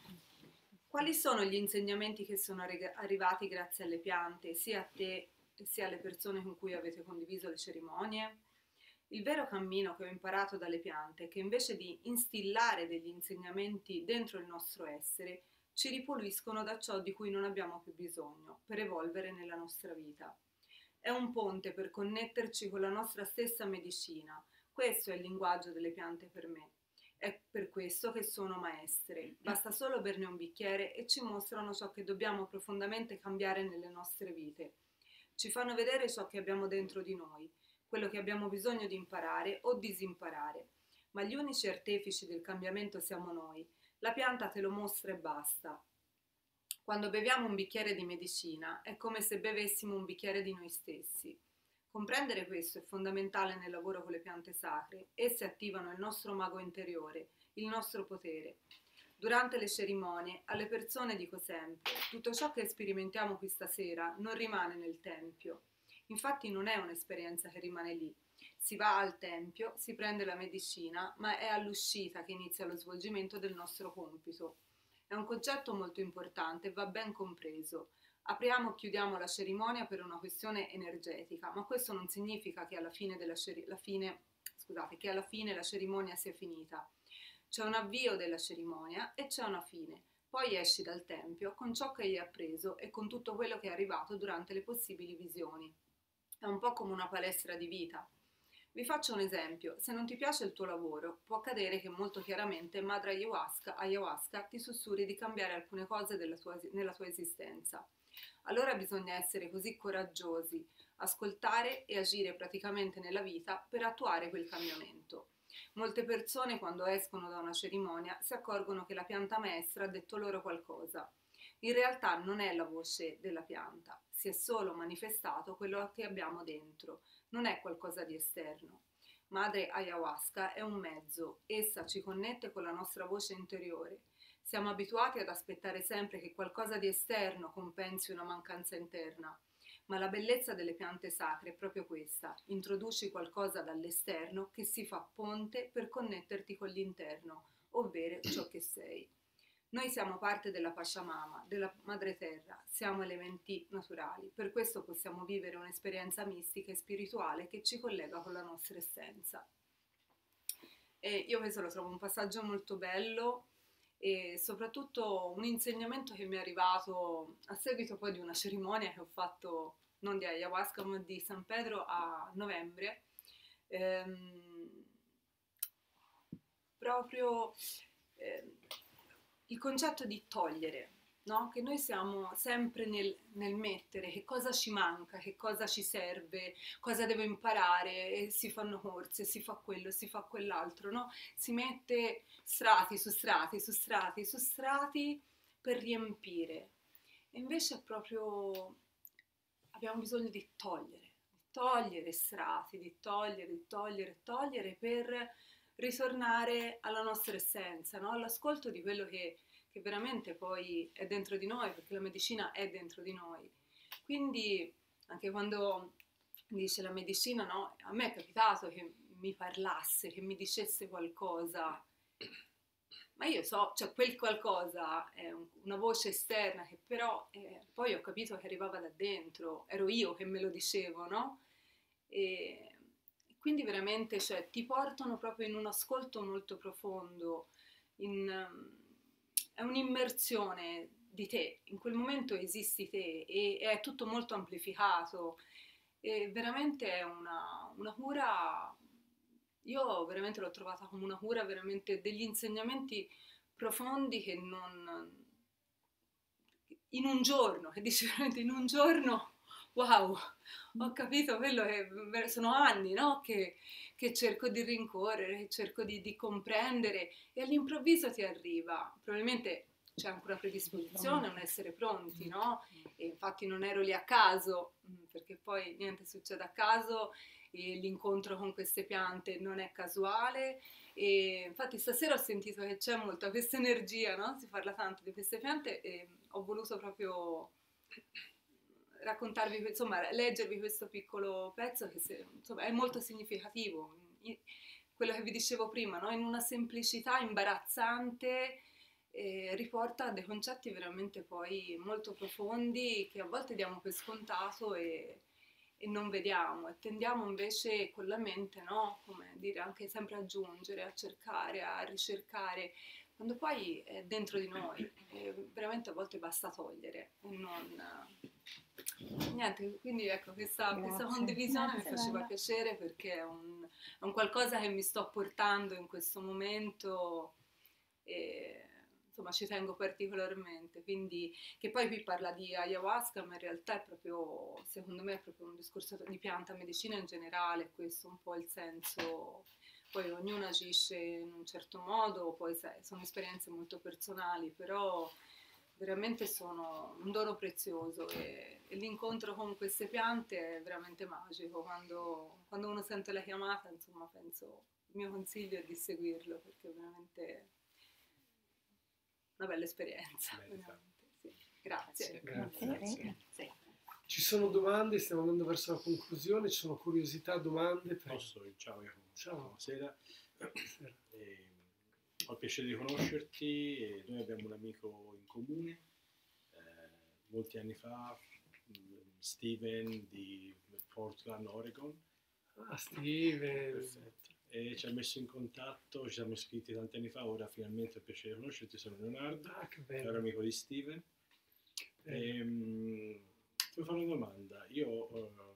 Quali sono gli insegnamenti che sono arrivati grazie alle piante, sia a te sia alle persone con cui avete condiviso le cerimonie? Il vero cammino che ho imparato dalle piante è che invece di instillare degli insegnamenti dentro il nostro essere, ci ripuliscono da ciò di cui non abbiamo più bisogno per evolvere nella nostra vita. È un ponte per connetterci con la nostra stessa medicina. Questo è il linguaggio delle piante per me. È per questo che sono maestre. Basta solo berne un bicchiere e ci mostrano ciò che dobbiamo profondamente cambiare nelle nostre vite. Ci fanno vedere ciò che abbiamo dentro di noi, quello che abbiamo bisogno di imparare o disimparare. Ma gli unici artefici del cambiamento siamo noi. La pianta te lo mostra e basta. Quando beviamo un bicchiere di medicina è come se bevessimo un bicchiere di noi stessi. Comprendere questo è fondamentale nel lavoro con le piante sacre. Esse attivano il nostro mago interiore, il nostro potere. Durante le cerimonie, alle persone dico sempre: tutto ciò che sperimentiamo qui stasera non rimane nel tempio. Infatti non è un'esperienza che rimane lì. Si va al tempio, si prende la medicina, ma è all'uscita che inizia lo svolgimento del nostro compito. È un concetto molto importante e va ben compreso. Apriamo e chiudiamo la cerimonia per una questione energetica, ma questo non significa che alla fine, della ceri- la fine, scusate, che alla fine la cerimonia sia finita. C'è un avvio della cerimonia e c'è una fine. Poi esci dal tempio con ciò che hai appreso e con tutto quello che è arrivato durante le possibili visioni. È un po' come una palestra di vita. Vi faccio un esempio: se non ti piace il tuo lavoro, può accadere che molto chiaramente Madre Ayahuasca, Ayahuasca ti sussurri di cambiare alcune cose della tua, nella tua esistenza. Allora bisogna essere così coraggiosi, ascoltare e agire praticamente nella vita per attuare quel cambiamento. Molte persone quando escono da una cerimonia si accorgono che la pianta maestra ha detto loro qualcosa. In realtà non è la voce della pianta, si è solo manifestato quello che abbiamo dentro, non è qualcosa di esterno. Madre Ayahuasca è un mezzo, essa ci connette con la nostra voce interiore. Siamo abituati ad aspettare sempre che qualcosa di esterno compensi una mancanza interna, ma la bellezza delle piante sacre è proprio questa: introduci qualcosa dall'esterno che si fa ponte per connetterti con l'interno, ovvero ciò che sei. Noi siamo parte della Pachamama, della Madre Terra, siamo elementi naturali, per questo possiamo vivere un'esperienza mistica e spirituale che ci collega con la nostra essenza. E io questo lo trovo un passaggio molto bello e soprattutto un insegnamento che mi è arrivato a seguito poi di una cerimonia che ho fatto, non di Ayahuasca ma di San Pedro a novembre, ehm, proprio eh, il concetto di togliere, no? Che noi siamo sempre nel, nel mettere che cosa ci manca, che cosa ci serve, cosa devo imparare, e si fanno corse, si fa quello, si fa quell'altro, no? Si mette strati su strati, su strati, su strati per riempire. E invece è proprio, abbiamo bisogno di togliere, di togliere strati, di togliere, di togliere, togliere per ritornare alla nostra essenza, no? All'ascolto di quello che, che veramente poi è dentro di noi, perché la medicina è dentro di noi. Quindi anche quando dice la medicina, no? A me è capitato che mi parlasse, che mi dicesse qualcosa, ma io so, cioè quel qualcosa è un, una voce esterna che però eh, poi ho capito che arrivava da dentro, ero io che me lo dicevo, no? E quindi veramente, cioè, ti portano proprio in un ascolto molto profondo, in, um, è un'immersione di te, in quel momento esisti te e, e è tutto molto amplificato e veramente è una, una cura, io veramente l'ho trovata come una cura, veramente degli insegnamenti profondi che non, in un giorno, che dici veramente in un giorno, wow, ho capito quello che sono anni, no? Che, che cerco di rincorrere, che cerco di, di comprendere e all'improvviso ti arriva. Probabilmente c'è anche una predisposizione, un essere pronti, no? E infatti non ero lì a caso, perché poi niente succede a caso e l'incontro con queste piante non è casuale. E infatti stasera ho sentito che c'è molta questa energia, no? Si parla tanto di queste piante e ho voluto proprio raccontarvi, insomma, leggervi questo piccolo pezzo che se, insomma, è molto significativo. Quello che vi dicevo prima, no? In una semplicità imbarazzante eh, riporta a dei concetti veramente poi molto profondi che a volte diamo per scontato e, e non vediamo e tendiamo invece con la mente, no? Come dire, anche sempre aggiungere, a cercare, a ricercare, quando poi è dentro di noi e veramente a volte basta togliere e non... Niente, quindi ecco, questa, questa condivisione Grazie, mi faceva bella. piacere perché è un, è un qualcosa che mi sto portando in questo momento e insomma ci tengo particolarmente, quindi che poi qui parla di ayahuasca ma in realtà è proprio, secondo me è proprio un discorso di pianta medicina in generale, questo è un po' il senso, poi ognuno agisce in un certo modo, poi sai, sono esperienze molto personali, però veramente sono un dono prezioso e, e l'incontro con queste piante è veramente magico, quando, quando uno sente la chiamata, insomma penso, il mio consiglio è di seguirlo perché è veramente una bella esperienza. Veramente, sì. Grazie. Grazie. Grazie. Sì. Ci sono domande, stiamo andando verso la conclusione, ci sono curiosità, domande? Prego. Posso? Ciao Jacopo. Ciao. Buonasera. Buonasera. Eh, ho il piacere di conoscerti e noi abbiamo un amico in comune, eh, molti anni fa, Steven di Portland, Oregon. Ah, Steven. Perfetto. E ci ha messo in contatto, ci siamo iscritti tanti anni fa, ora finalmente ho il piacere di conoscerti, sono Leonardo, Ah, che caro bello. amico di Steven. E, mm, ti devo fare una domanda. Io ho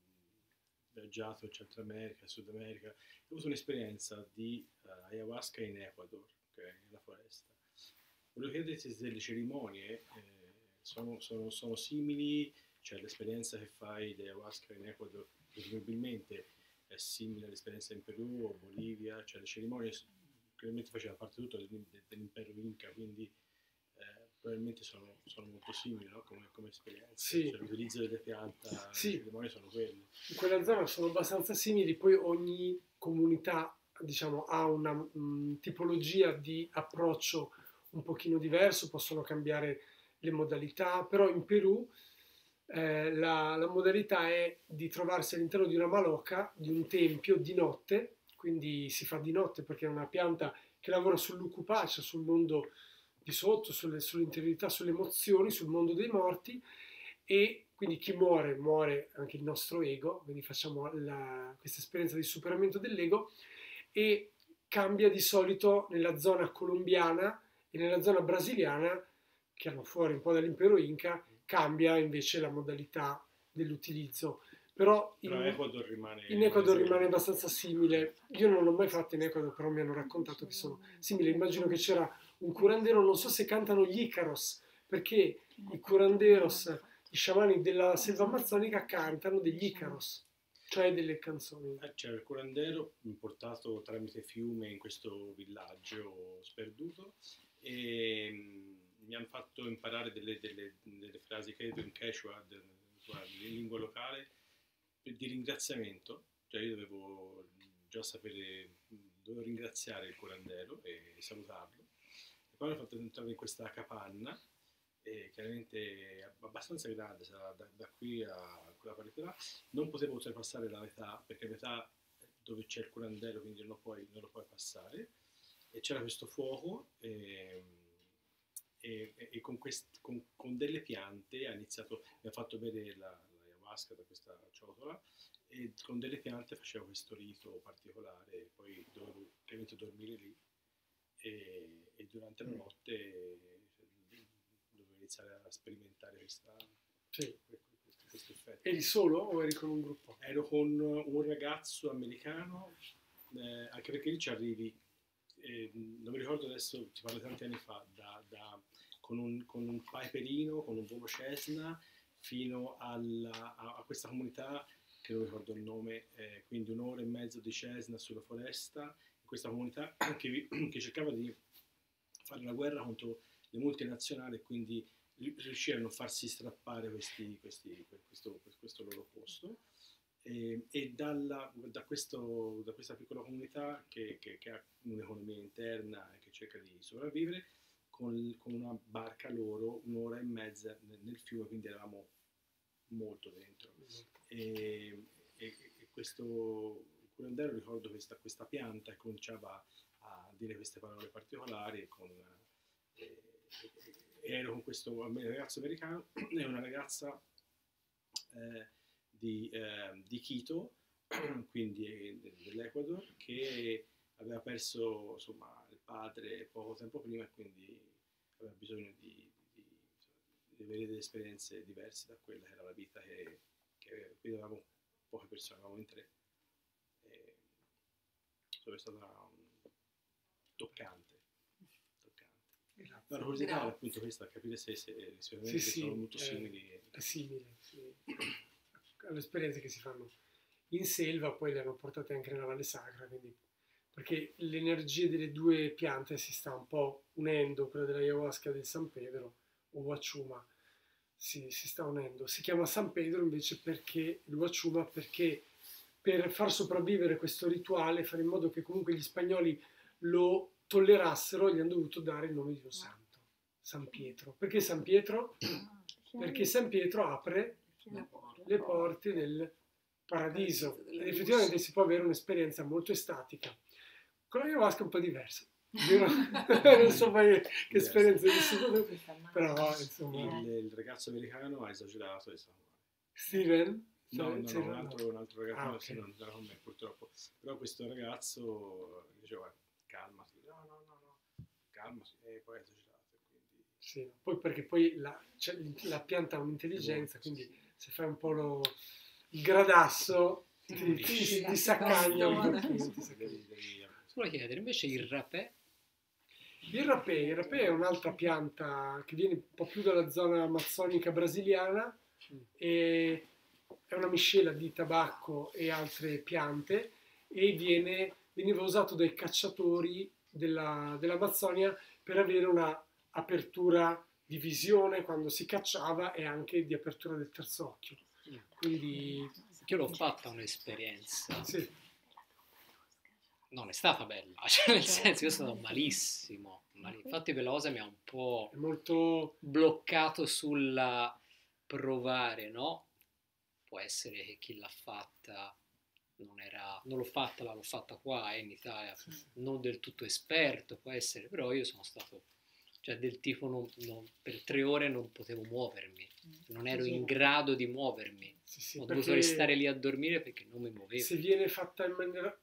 viaggiato in Centro America, Sud America, ho avuto un'esperienza di eh, ayahuasca in Ecuador, ok, nella foresta. Volevo chiederti se le cerimonie eh, sono, sono- sono simili, cioè l'esperienza che fai di ayahuasca in Ecuador presumibilmente è simile all'esperienza in Perù o Bolivia, cioè le cerimonie s- probabilmente facevano parte tutto dell'im- dell'impero Inca, quindi eh, probabilmente sono, sono molto simili, no? come, come esperienza, Sì. cioè l'utilizzo delle piante, Sì. le cerimonie sono quelle. In quella zona sono abbastanza simili, poi ogni comunità, diciamo, ha una mh, tipologia di approccio un pochino diverso, possono cambiare le modalità, però in Perù eh, la, la modalità è di trovarsi all'interno di una maloca, di un tempio, di notte, quindi si fa di notte perché è una pianta che lavora sull'ucupacia, sul mondo di sotto, sulle, sull'interiorità, sulle emozioni, sul mondo dei morti, e quindi chi muore, muore anche il nostro ego, quindi facciamo la- questa esperienza di superamento dell'ego, e cambia di solito nella zona colombiana e nella zona brasiliana, che erano fuori un po' dall'impero Inca, cambia invece la modalità dell'utilizzo. Però in, Però Ecuador rimane... in Ecuador rimane abbastanza simile. Io non l'ho mai fatto in Ecuador, però mi hanno raccontato che sono simili. Immagino che c'era un curandero, non so se cantano gli Icaros, perché i curanderos, i sciamani della selva amazzonica cantano degli Icaros, cioè delle canzoni. Eh, C'era il curandero portato tramite fiume in questo villaggio sperduto e mm, mi hanno fatto imparare delle, delle- delle frasi, credo in Quechua, de- in lingua locale, di ringraziamento. Cioè io dovevo già sapere, dovevo ringraziare il curandero e salutarlo. E poi mi hanno fatto entrare in questa capanna, e chiaramente è abbastanza grande, sarà da, da qui a quella parete là. Non potevo oltrepassare la metà, perché a metà dove c'è il curandero, quindi non lo puoi, non lo puoi passare. E c'era questo fuoco e, e- e con, quest- con- con delle piante ha iniziato, mi ha fatto bere la, la ayahuasca da questa ciotola, e con delle piante faceva questo rito particolare, e poi dovevo chiaramente dormire lì e, e durante la notte dovevo iniziare a sperimentare questa, Sì. questo, questo effetto. Eri solo o eri con un gruppo? Ero con un ragazzo americano, eh, anche perché lì ci arrivi, eh, non mi ricordo adesso, ti parlo tanti anni fa, da, da- con, un, con un piperino, con un volo Cessna, fino alla- a, a questa comunità, che non ricordo il nome, eh, quindi un'ora e mezzo di Cessna sulla foresta, in questa comunità che, vi- che cercava di fare la guerra contro le multinazionali, e quindi ri- riuscire a non farsi strappare questi, questi- questo, questo loro posto. E, e dalla- da, questo- da questa piccola comunità che, che- che ha un'economia interna e che cerca di sopravvivere, con, con una barca loro un'ora e mezza nel, nel fiume, quindi eravamo molto dentro. E, e- e questo curandero, ricordo questa, questa pianta, e cominciava a dire queste parole particolari, e con, e- e- e ero con questo ragazzo americano e una ragazza eh, di, eh, di Quito, quindi eh, dell'Ecuador, che aveva perso insomma il padre poco tempo prima, e quindi aveva bisogno di, di- di avere delle esperienze diverse da quella che era la vita che, che aveva. Quindi avevamo poche persone, eravamo in tre. E, insomma, è stata um, toccante. toccante. La curiosità era Grazie. appunto questa, capire se, se Sì, sicuramente sì, sono molto eh, simili. è simile, sì. Alle esperienze che si fanno in selva, poi le hanno portate anche nella Valle Sacra, quindi, perché l'energia delle due piante si sta un po' unendo, quella dell'ayahuasca e del San Pedro, o Huachuma, si, si sta unendo. Si chiama San Pedro invece perché, il Huachuma, perché per far sopravvivere questo rituale, fare in modo che comunque gli spagnoli lo tollerassero, gli hanno dovuto dare il nome di un santo, San Pietro. Perché San Pietro? Perché San Pietro apre le porte del paradiso, ed effettivamente si può avere un'esperienza molto estatica. Con l'ayahuasca è un po' diverso. Io non, non so mai che esperienza hai vissuto, però insomma... Il, il ragazzo americano ha esagerato e stava male. Steven? No, no, Sì, no, un altro, un altro ragazzo, Ah, no, ok. sì, non era con me purtroppo, però questo ragazzo diceva calmati, no, no, no, no, calmati, e poi ha esagerato, quindi... Sì, poi perché poi la, cioè, la pianta ha un'intelligenza, quindi se fai un po' lo, il gradasso ti, ti, ti, ti saccagna un pochino. ti saccagna. Devi, devi... Volevo chiedere invece il rapè. Il rapè, il rapè è un'altra pianta che viene un po' più dalla zona amazzonica brasiliana e è una miscela di tabacco e altre piante e viene, veniva usato dai cacciatori della, dell'Amazzonia per avere una apertura di visione quando si cacciava e anche di apertura del terzo occhio. Quindi Io l'ho fatta un'esperienza, sì, non è stata bella, cioè nel senso io sono stato malissimo, mal- infatti quella cosa mi ha un po' è molto bloccato sulla provare, no? Può essere che chi l'ha fatta non era, non l'ho fatta, l'ho fatta qua eh, in Italia, non del tutto esperto, può essere, però io sono stato, cioè del tipo non, non- per tre ore non potevo muovermi, non ero in grado di muovermi, sì, sì, ho dovuto perché restare lì a dormire perché non mi muovevo. se viene fatta in maniera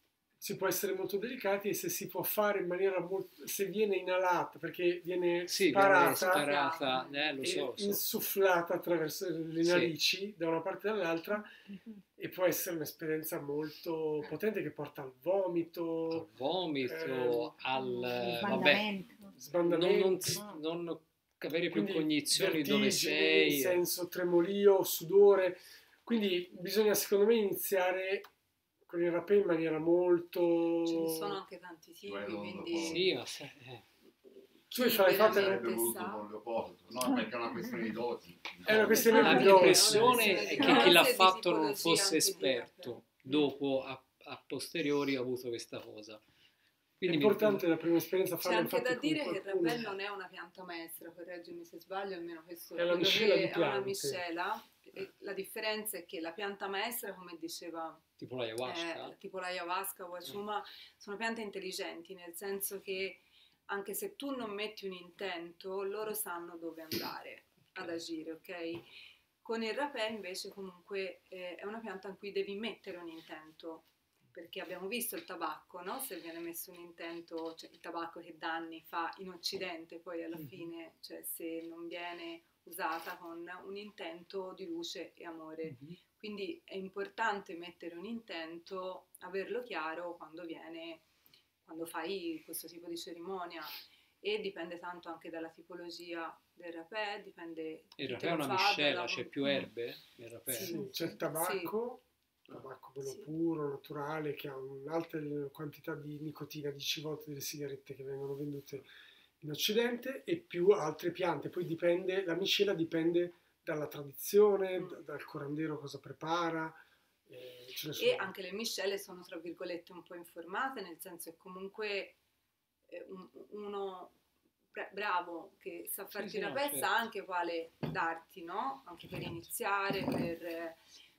si può essere molto delicati e se si può fare in maniera molto se viene inalata perché viene Sì, sparata, viene sparata, eh, lo e so, lo so. insufflata attraverso le Sì. narici da una parte e dall'altra e può essere un'esperienza molto potente che porta al vomito, Al vomito, ehm, al vabbè, Sbandamento. non, sbandamenti, non, non avere più quindi cognizioni dove vertigini, sei. senso tremolio, sudore. Quindi bisogna secondo me iniziare con il rapè in maniera molto... Ce ne sono anche tanti tipi, Quello quindi... dopo- Sì, ma sai, eh, Tu hai chi fatto- fatto- veramente Sarebbe voluto sa- con Leopoldo, no? Perché è una questione di doti. È una questione la di mia doti. impressione è che chi l'ha Di fatto non tipologia fosse anche di esperto, rapè. dopo a, a posteriori ha avuto questa cosa. È Quindi mi- importante la prima esperienza C'è farla anche infatti da con dire che il qualcuno. rapè non è una pianta maestra, correggimi se sbaglio, almeno questo È una quello miscela che di è una piante. miscela. E la differenza è che la pianta maestra, come diceva tipo l'ayahuasca. eh, tipo l'ayahuasca o Wachuma, sono piante intelligenti, nel senso che anche se tu non metti un intento, loro sanno dove andare ad agire, ok? Con il rapè invece comunque eh, è una pianta in cui devi mettere un intento, perché abbiamo visto il tabacco, no? Se viene messo un intento, cioè il tabacco che danni fa in Occidente, poi alla fine, cioè se non viene usata con un intento di luce e amore. Quindi è importante mettere un intento, averlo chiaro quando viene, quando fai questo tipo di cerimonia e dipende tanto anche dalla tipologia del rapè, dipende Il chi rapè te è lo una fa, miscela, dalla- c'è più erbe nel rapè. Sì. Sì, c'è il tabacco, tabacco quello Sì. puro, naturale, che ha un'alta quantità di nicotina, dieci volte delle sigarette che vengono vendute in Occidente, e più altre piante. Poi dipende, la miscela dipende dalla tradizione, Mm. da- dal curandero cosa prepara. eh, ce ne E sono. anche le miscele sono tra virgolette un po' informate, nel senso che comunque eh, un- uno bra- bravo che sa farti sì, la no, pezza certo. sa anche quale darti, no? Anche per iniziare, per, eh,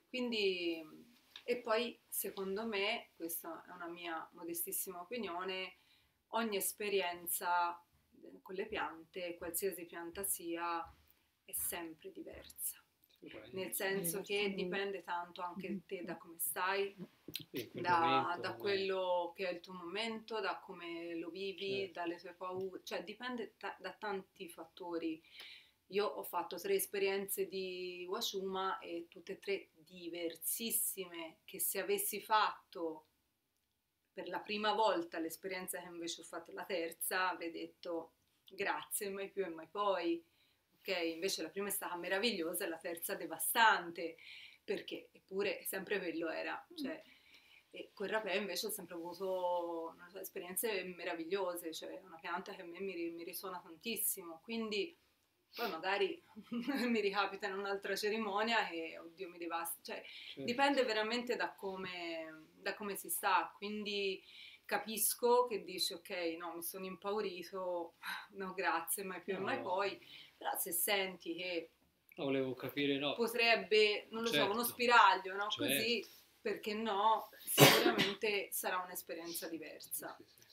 quindi e poi secondo me, questa è una mia modestissima opinione, ogni esperienza eh, con le piante, qualsiasi pianta sia, è sempre diversa. Nel senso che dipende tanto anche te da come stai, Sì, in quel da, momento, da eh. quello che è il tuo momento, da come lo vivi, Certo. dalle tue paure, cioè dipende ta- da tanti fattori. Io ho fatto tre esperienze di Wachuma e tutte e tre diversissime, che se avessi fatto per la prima volta l'esperienza che invece ho fatto la terza, avrei detto grazie, mai più e mai poi. Ok, invece la prima è stata meravigliosa e la terza devastante, perché eppure sempre quello era, cioè, e con il rapè invece ho sempre avuto non so, esperienze meravigliose, cioè una pianta che a me mi, ri- mi risuona tantissimo, quindi poi magari mi ricapita in un'altra cerimonia e oddio mi devasta, cioè Certo. dipende veramente da come, da come si sta, quindi capisco che dici ok, no, mi sono impaurito, no grazie, mai più e mai No. poi. Però se senti che No, volevo capire, no. potrebbe, non lo so, Certo. uno spiraglio, no? Certo. Così, perché no, sicuramente sarà un'esperienza diversa. Sì, sì, sì.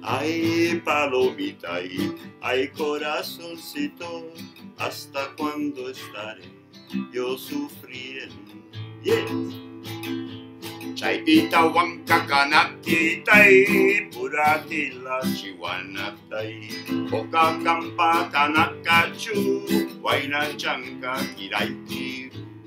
Ay, palomita, ay, ay, corazoncito, ¿hasta cuándo estaré yo sufriendo? Yeah. Chaitita wanka kanakitai, puratila chiwanatai, oka kampa kanakachu, waina chanka kiraiti.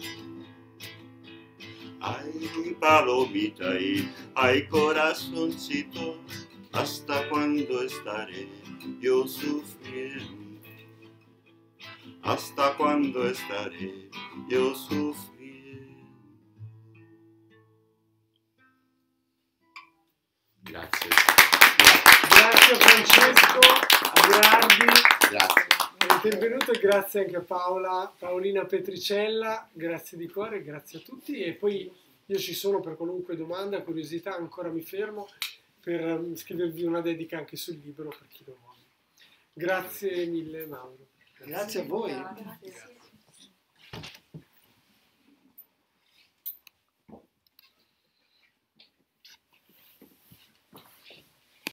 Ay, palomita, ay, ay, corazoncito, ¿hasta cuándo estaré yo sufriendo? ¿Hasta cuándo estaré yo sufriendo? Grazie. Grazie a Francesco, a Gherardi, Grazie. per il benvenuto e grazie anche a Paola, Paolina Petricella, grazie di cuore, grazie a tutti e poi io ci sono per qualunque domanda, curiosità, ancora mi fermo per um, scrivervi una dedica anche sul libro per chi lo vuole. Grazie mille Mauro. Grazie a voi. Grazie.